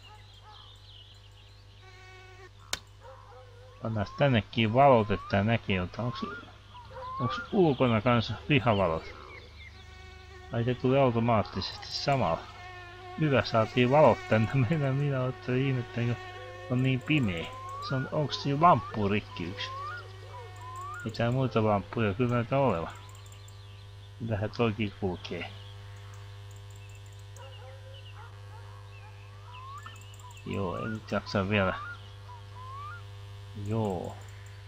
Pannaan tännekin valot, että näkee jotain. Onks, onks ulkona kanssa pihavalot? Ai se tuli automaattisesti samalla. Hyvä, saatiin valot tänne. Meidän minä ottelin ihmettä, kun on niin pimeä. Se on, onks siinä lamppu rikki yksi? Ei tää muita lamppuja kyllä näitä oleva. Kyllähän toikin kulkee. Joo, ei nyt jaksa vielä. Joo.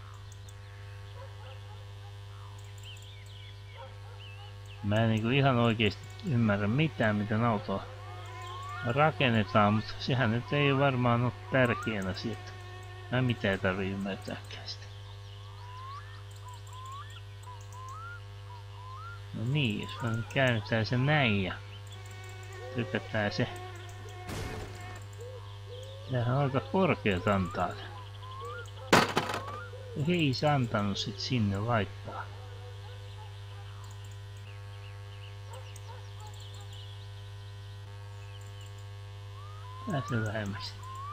Mä en niinku ihan oikeesti ymmärrä mitään miten autoa rakennetaan, mutta sehän nyt ei varmaan ole tärkeä asia. Mä mitään ei tarvii ymmärtääkään sitä. No niin, jos mä nyt käännetään se näin ja tykätään se. Tämähän on aika korkeat antaa. Ei se antanut sit sinne laittaa. Pääse lähemmäksi.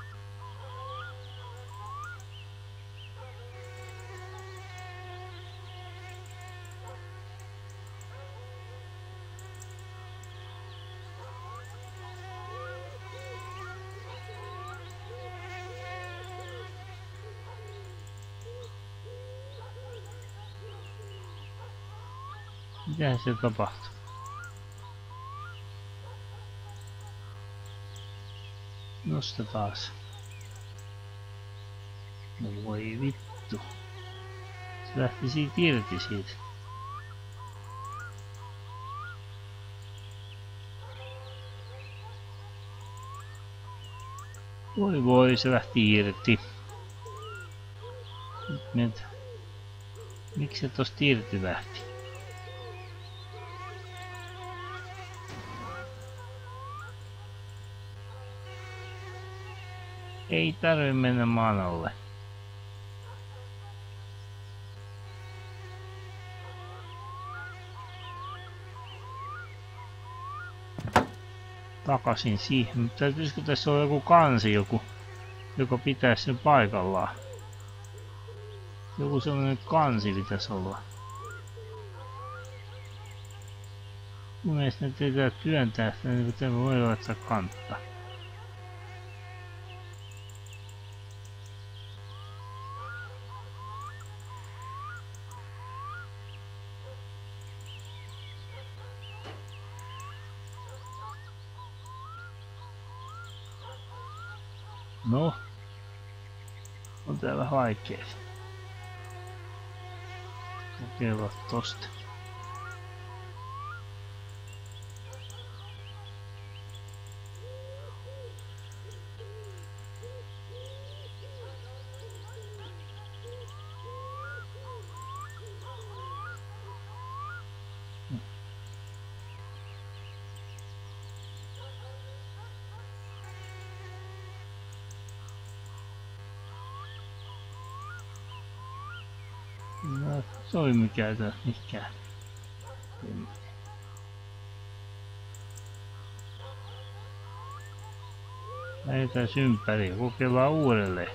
Mitähän se tapahtuu? Nosta taas. No voi vittu. Se lähti siitä irti siitä. Voi voi, se lähti irti. Nyt. Miksi se tosta irti lähti? Ei tarvi mennä maan alle. Takaisin siihen. Mutta täytyisikö tässä olla joku kansi, joku, joka pitäisi sen paikallaan? Joku sellainen kansi pitäisi olla. Mun mielestä ne pitää työntää sitä, niin kuin tämä voi laittaa kantta. No, on tää vähän vaikea. Kokeilla tosta. No, se oli mikään tää mikään. Lähdetään ympäri ja kokeillaan uudelleen.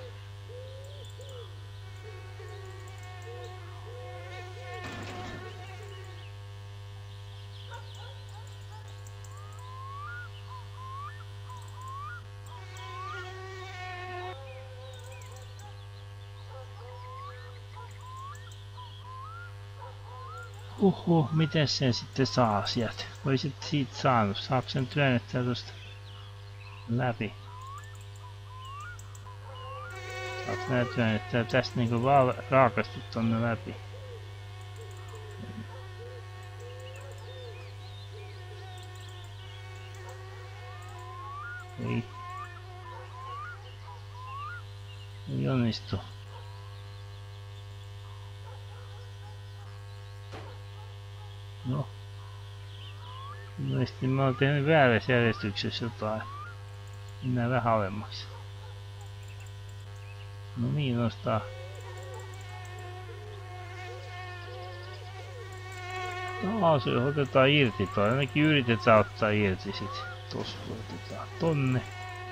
Uhu, miten sen sitten saa sieltä? Voisit siitä saanut. Saako sen työnnettyä tosta läpi? Saako nää työnnettyä tästä niinku vaan raakasti tonne läpi? Ei. Ei onnistu. No. Mielestäni mä oon tehnyt väärässä järjestyksessä jotain. Mennään vähän alemmaksi. No niin, nostaa. Taas otetaan irti toi. Ainakin yritetään ottaa irti sit. Tossa otetaan tonne.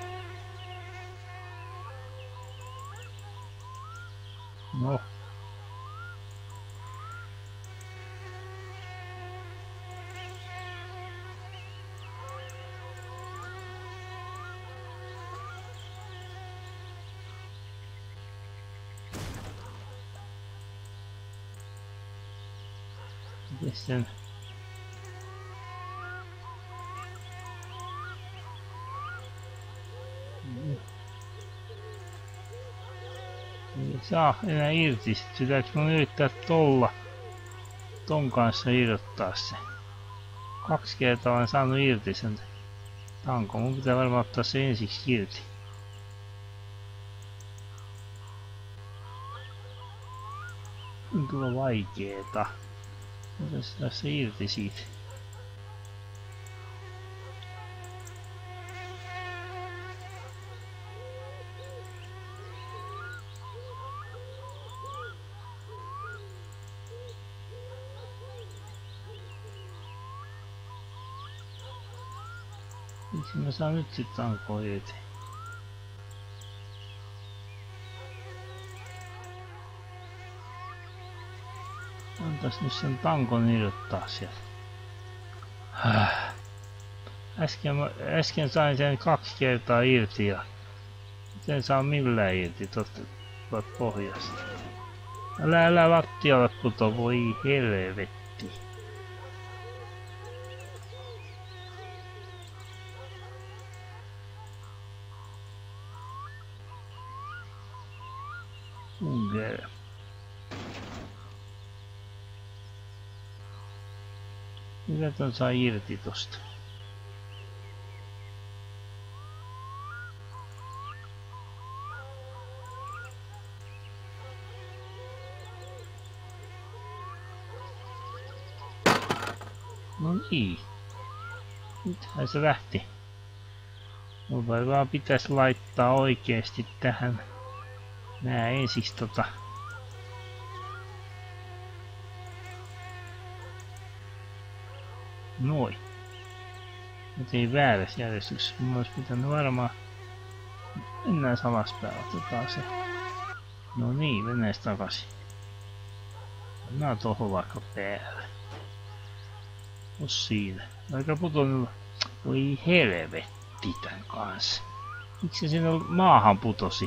No. Sen ei saa enää irti. Sitten pitääkö mun yrittää tolla ton kanssa irrottaa se. Kaksi kertaa olen saanut irti sen tankon. Mun pitää varmaan ottaa se ensiksi irti. On kyllä vaikeeta. Otetaan se irti siitä. Miksi mä saan nyt sit tankoa irti? Antais nyt sen tankon irrottaa sieltä. Äsken, äsken sain sen kaksi kertaa irti ja en saa millään irti tosta pohjasta. Älä älä lattialle puto, voi helvetti. Unger. Mitä ton saa irti tosta? No niin. Nythän se lähti. Mulla vaan pitäisi laittaa oikeesti tähän. Nää ensis tota. Noin. Mä tein väärässä järjestyksessä. Mun olisi pitänyt varmaan. Mennään alaspäin. Otetaan se. No niin, mennään takaisin. Mennään tohon vaikka päälle. Os siinä. Aika putonut. Voi helvetti tän kanssa. Miksi se sinne maahan putosi?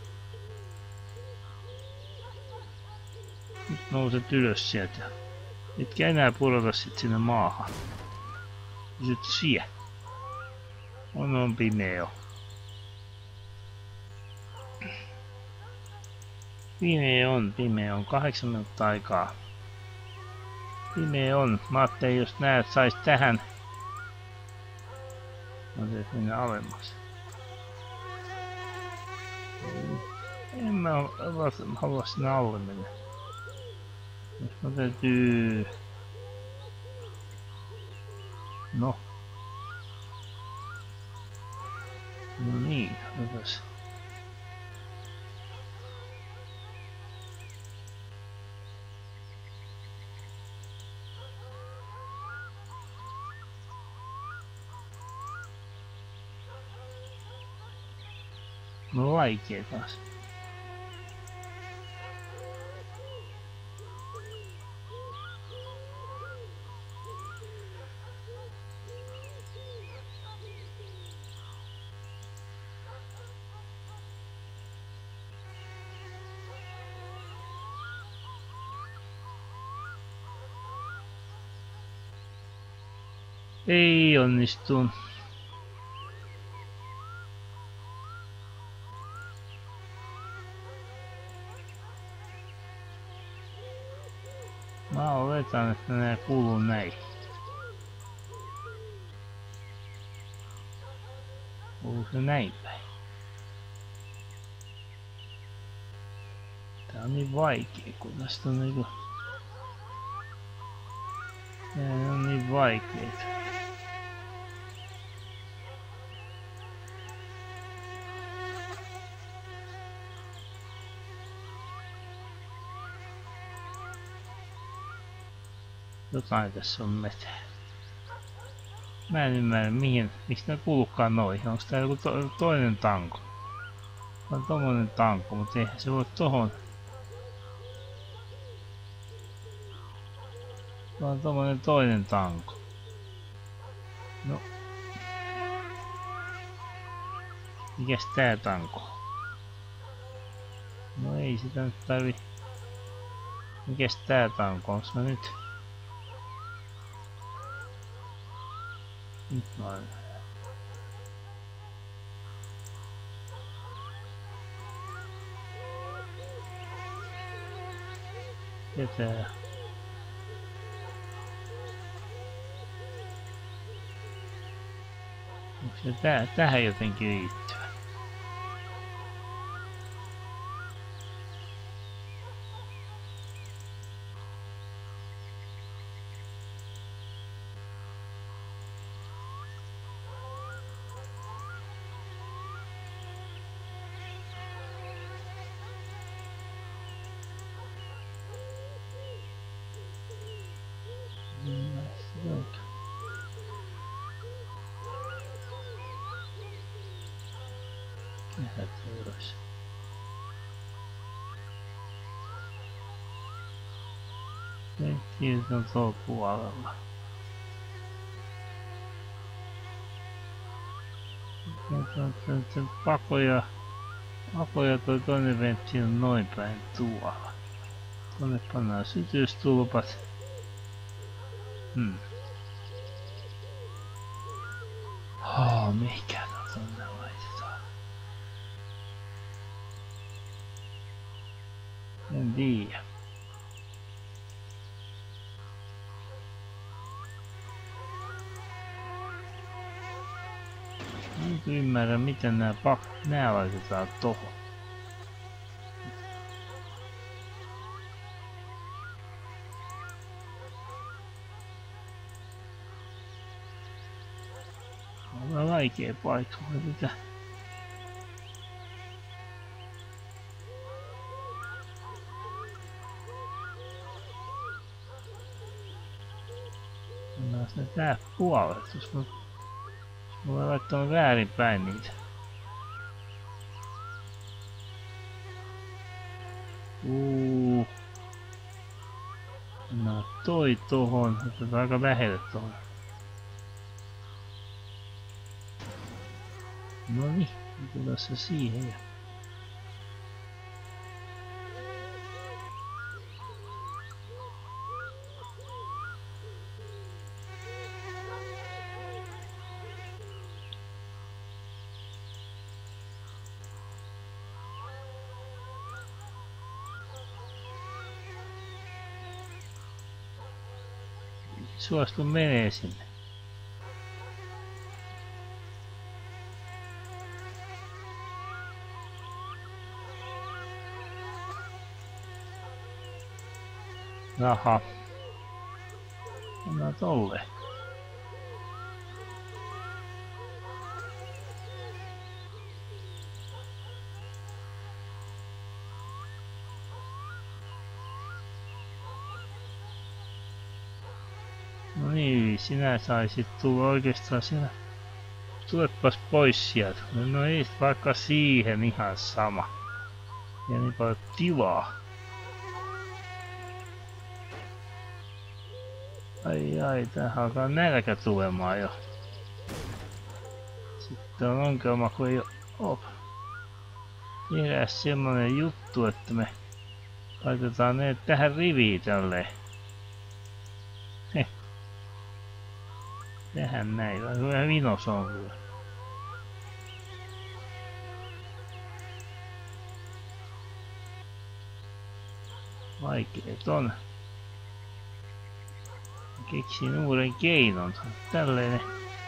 Nyt nouset ylös sieltä. Etkä enää pudota sit sinne maahan. Pysyt siellä. On on pimeä. Pimeä on, pimeä on. Kahdeksan minuuttia aikaa. Pimeä on. Mä ajattelin, jos näet sais tähän. Mä teet mennä alemmas. En mä halua sinne alle mennä. Jos mä täytyy... No. No niin, otas. No vaikee taas. Ei onnistu. Mä oletan, että nää kuuluu näin. Kuuluu se näin päin. Tää on niin vaikea, kun tästä on niinku... Tää on niin vaikeeta. Jotain tässä on metää. Mä en ymmärrä mihin, miksi ne kuulukaan noihin. Onks tää joku to toinen tanko? On tommonen tanko, mutta eihän se voi tohon. On tommonen toinen tanko. No. Mikäs tää tanko? No ei sitä nyt tarvi. Mikäs tää tanko? Onks mä nyt? Nyt noin. Ketään. Onko se tää, tähän jotenkin liittyvä? Ylös. Tehtiin on tuolla puolella. Pakoja, pakoja toi toinen ventti on noin päin tuolla. Tuonne pannaan sytystulpat. Hmm. Oh, mikä tonne laitetaan? En tiedä. Nyt ymmärrä miten nää, nää laitetaan tohon. On vaikea paikka, mitä? Pannaan sitä tää puolet, jos mä Mulla on laittanut väärinpäin niitä. Uuu. No toi tohon, otetaan aika lähelle tohon. Noniin, otetaan se siihen. Suostu menee sinne. Jaha. Anna tolle. No niin, sinä saisit tulla oikeastaan siellä. Tulepas pois sieltä. No ei vaikka siihen ihan sama. Ja niin paljon tilaa. Ai ai, tähän alkaa nälkä tulemaan jo. Sitten on ongelma, kun ei oo. Tehdään semmonen juttu, että me laitetaan ne tähän riviin tälleen. Heh. Tähän näin, vähän vinos on kyllä. Vaikeet on. Keksin uuden keinon. Tälleen.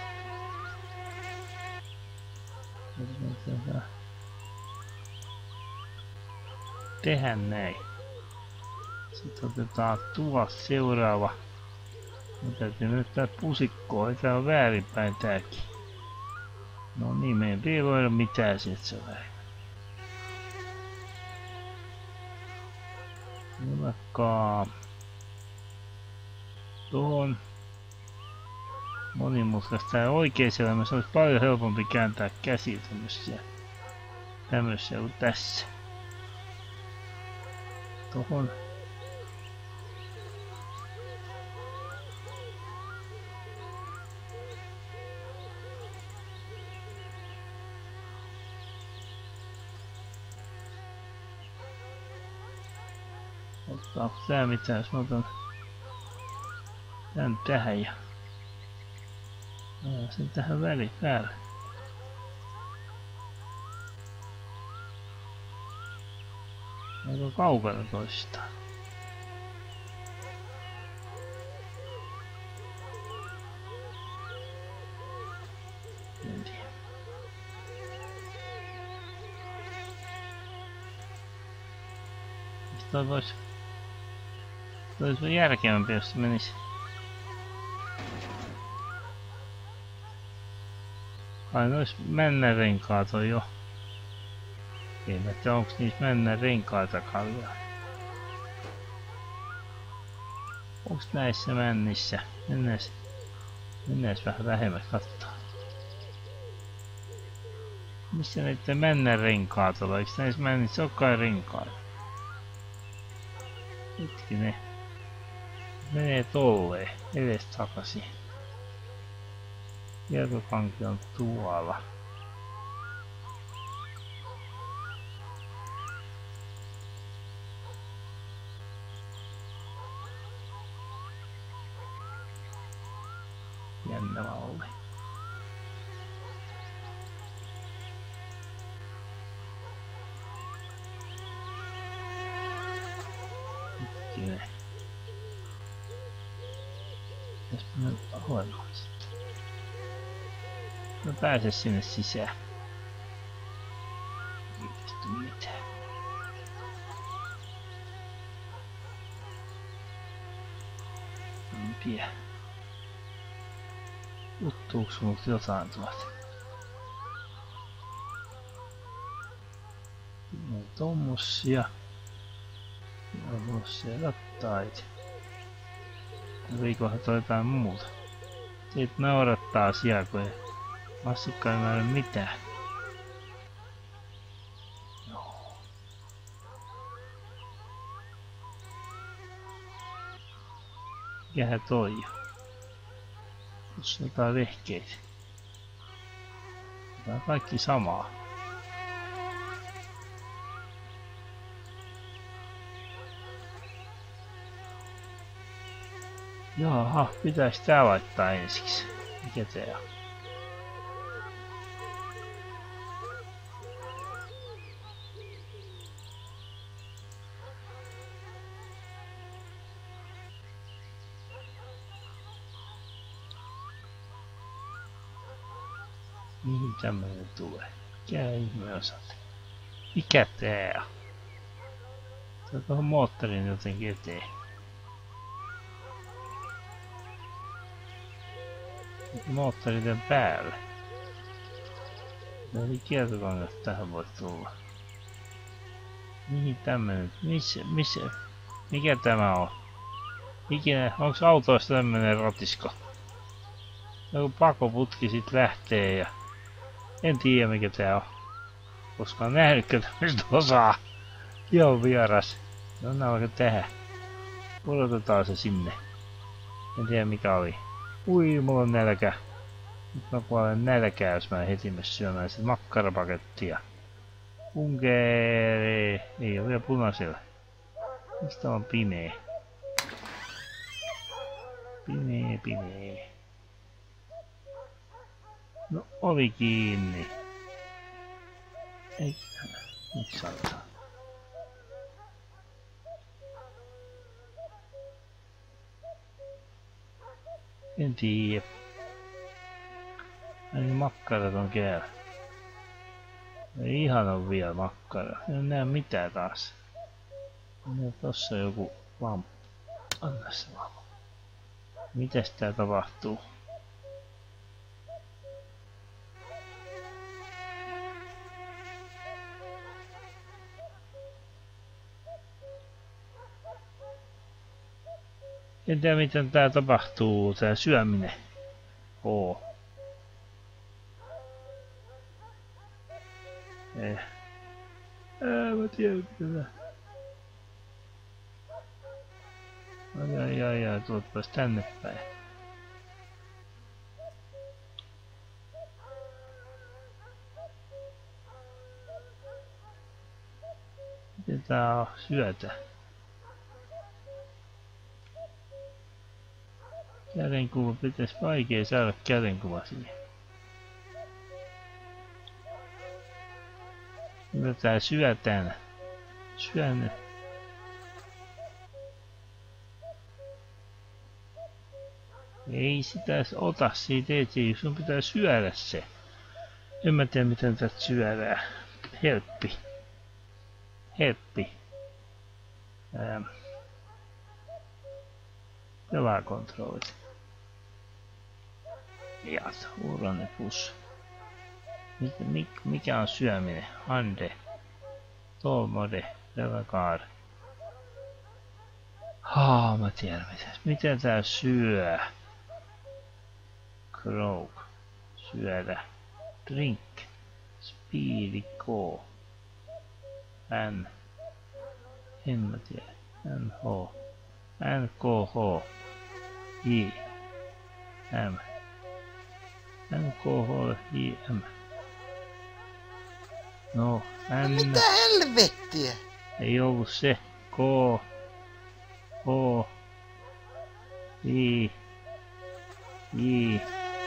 Tehdä näin. Sitten otetaan tuo seuraava. Mä täytyy nyt tää pusikkoa, tää on väärinpäin tääkin. No niin, meidän ei voida mitään sieltä se väärin. Vaikka tuohon monimutkaista ja oikeassa elämässä olisi paljon helpompi kääntää käsiä tämmösiä, tämmösiä kuin tässä. Tuohon ottaako tää mitään, jos mä otan tän tähän ja sen tähän väliin päälle. Aika kaukana toisistaan. En tiedä. Toi vois Toi olisi järkevämpi, jos se menisi. Ai nois männärenkaat on jo. Ei mä tiedä onks niissä männärenkaitakaan vielä. Onks näissä männissä? Mennäis, mennäis vähän lähemmäs katsotaan. Missä näitten männärenkaat on? Eiks näissä männissä oo kai renkaita? Hetkinen. Menee tolleen, edes takaisin. Tietokanki on tuolla. Jännä malli. Hetkinen. Mitäs mä hoidan sitten? Mä pääsen sinne sisään. Ei tästä mitään. En tiedä. Uttuuks mut jotain tuolta? No tommosia. Ja tommosia rattaita. Riikohan toi jotain muuta. Siitä naurattaa asiaa, kun ei vassikkaan ymmärrä mitään. Joo. Mikähän toi on? Tuossa on jotain vehkeitä. Tää on kaikki samaa. Jaha, pitäis tää laittaa ensiksi. Mikä tää on? Mihin tämmönen tulee? Mikä ihme osat? Mikä tää on? Tää on tohon moottorin jotenkin eteen. Moottori tän päälle. Eli kiertokangas tähän voi tulla. Mihin tämmönen? Missä? Missä? Mikä tämä on? Ikinä, onks autoissa tämmönen ratisko? Joku pakoputki sit lähtee ja... En tiedä mikä tää on. Koskaan nähnytkö tämmöstä osaa. Joo vieras. No nää vaikka tähän. Pudotetaan se sinne. En tiedä mikä oli. Ui, mulla on nälkä. Nyt mä kuolen nälkää, jos mä heti mene syömään sit makkarapakettia. Punkeri. Ei oo vielä punaisella. Mistä on pinee? Pinee, pinee. No, oli kiinni. Ei. Nyt saattaa. En tiedä. Ai makkarat on käällä. Ei ihan on vielä makkara. En näe mitään taas. Ja tossa on joku lamppu. Anna se lamppu. Mites tää tapahtuu? En tiedä miten tää tapahtuu, tää syöminen. Oo. Eh. Ää, mä tiedän kyllä. Ai ai ai ai, tuotpas tänne päin. Miten tää on syötä? Kädenkuva, pitäis vaikea saada kädenkuva siihen. Mitä tää syötään? Syön. Ei sitä ota siitä eteen, sun pitää syödä se. En mä tiedä miten tätä syödään. Helppi. Helppi. Ähm. Pelakontrollit. Jat, uranne plus. Mik, mikä on syöminen? Hande. Tolmode. Pelakaar. Haa, mä tiedän mitä. Miten tää syö? Croak. Syödä. Drink. Speedy go. N. En mä tiedä. N H. N K H I M. N K H I M. No, N. Mitä helvettiä? Ei ollut se. K. H. I. I.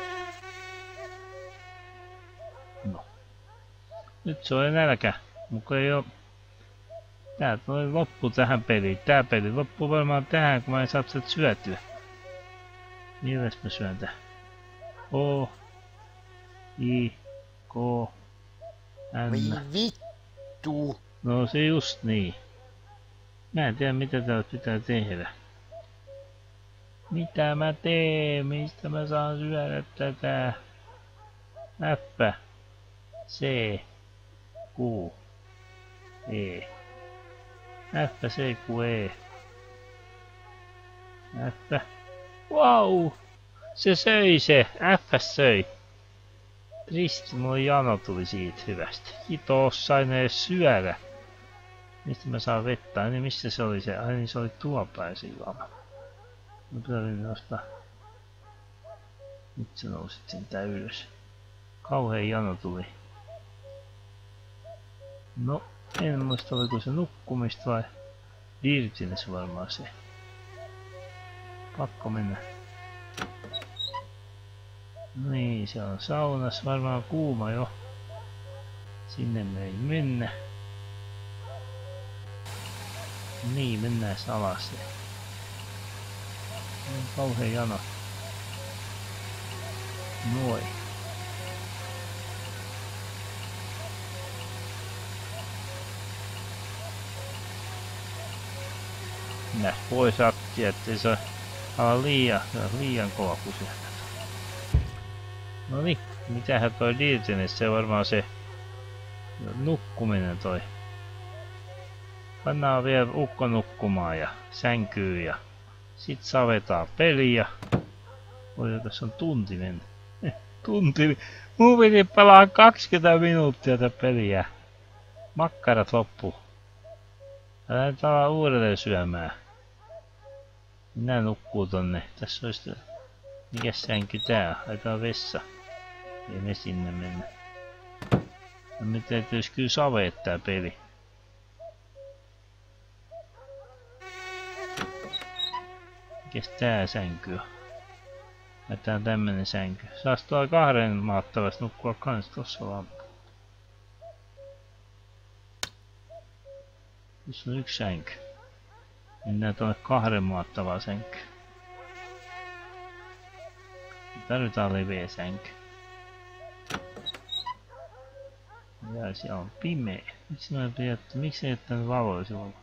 No. Nyt se on nälkä. Muka ei oo. Tää toi loppu tähän peliin. Tää peli loppuu varmaan tähän, kun mä en saa sitä syötyä. Milles mä syön tää? O. I. K. Voi N. vittu. No se just niin. Mä en tiedä mitä täällä pitää tehdä. Mitä mä teen? Mistä mä saan syödä tätä? F. C. Q. E. F, C, Q, E. F. Wow! Se söi se. F söi. Tristi, mulla jano tuli siitä hyvästi. Kiitos, sain edes syödä. Mistä mä saan vettä? Niin missä se oli se? Ai niin se oli tuo päin silloin. Mä pitäin nostaa. Nyt sä nousit sentään ylös. Kauhea jano tuli. No, en muista oliko se nukkumista vai Dirtines varmaan se. Pakko mennä. Niin, se on saunas, varmaan kuuma jo. Sinne me ei mennä. Niin, mennään alas. On kauhea jano. Noin. Mennään pois aktia, ettei se ala liian, liian kova kusia. Noniin, mitähän toi Dirtines, se on varmaan se nukkuminen toi. Pannaan vielä ukko nukkumaan ja sänkyyn ja sit savetaan peliä. Voi tässä on tunti mennä. Tunti. Mun piti pelaa kaksikymmentä minuuttia tätä peliä. Makkarat loppuu. Älä nyt ala uudelleen syömään. Minä nukkuu tonne. Tässä olisi... Mikäs sänky tää? Laitetaan vessa. Ei me sinne mennä. No me täytyis kyllä saveet tää peli. Mikäs tää sänky on? Laitetaan tämmönen sänky. Saas tuolla kahden maattavasti nukkua kans tossa lamppu. Tässä on yksi sänky. Mennään tuonne kahden maattavaa sänky. Tarvitaan leveä sänky. Ja siellä on pimeä. Miksi mä en jättänyt? Miksi ei jättänyt valoja silloin?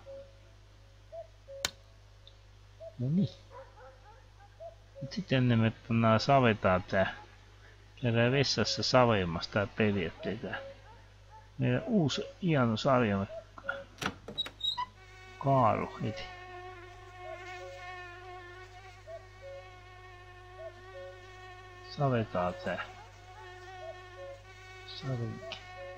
No niin. Nyt sitten ennen me pannaan savetaan tää. Käydään vessassa saveemassa tää peli, ettei tää. Meidän uusi hieno sarjamme kaaru heti. Savetaan tää. Savinki.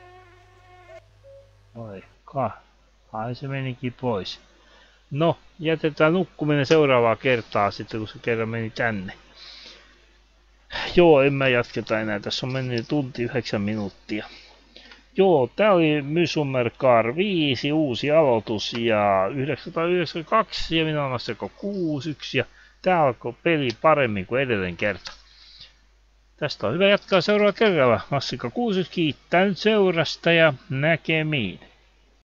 Oi, ka. Ai se menikin pois. No, jätetään nukkuminen seuraavaa kertaa sitten, kun se kerran meni tänne. Joo, en mä jatketa enää. Tässä on mennyt tunti yhdeksän minuuttia. Joo, tää oli Mysummer Car viisi, uusi aloitus ja yhdeksänsataayhdeksänkymmentäkaksi ja minä olen Masseko kuusi yksi ja tää alkoi peli paremmin kuin edellinen kerta. Tästä on hyvä jatkaa seuraavalla kerralla. Massika kuusi kiittää nyt seurasta ja näkemiin.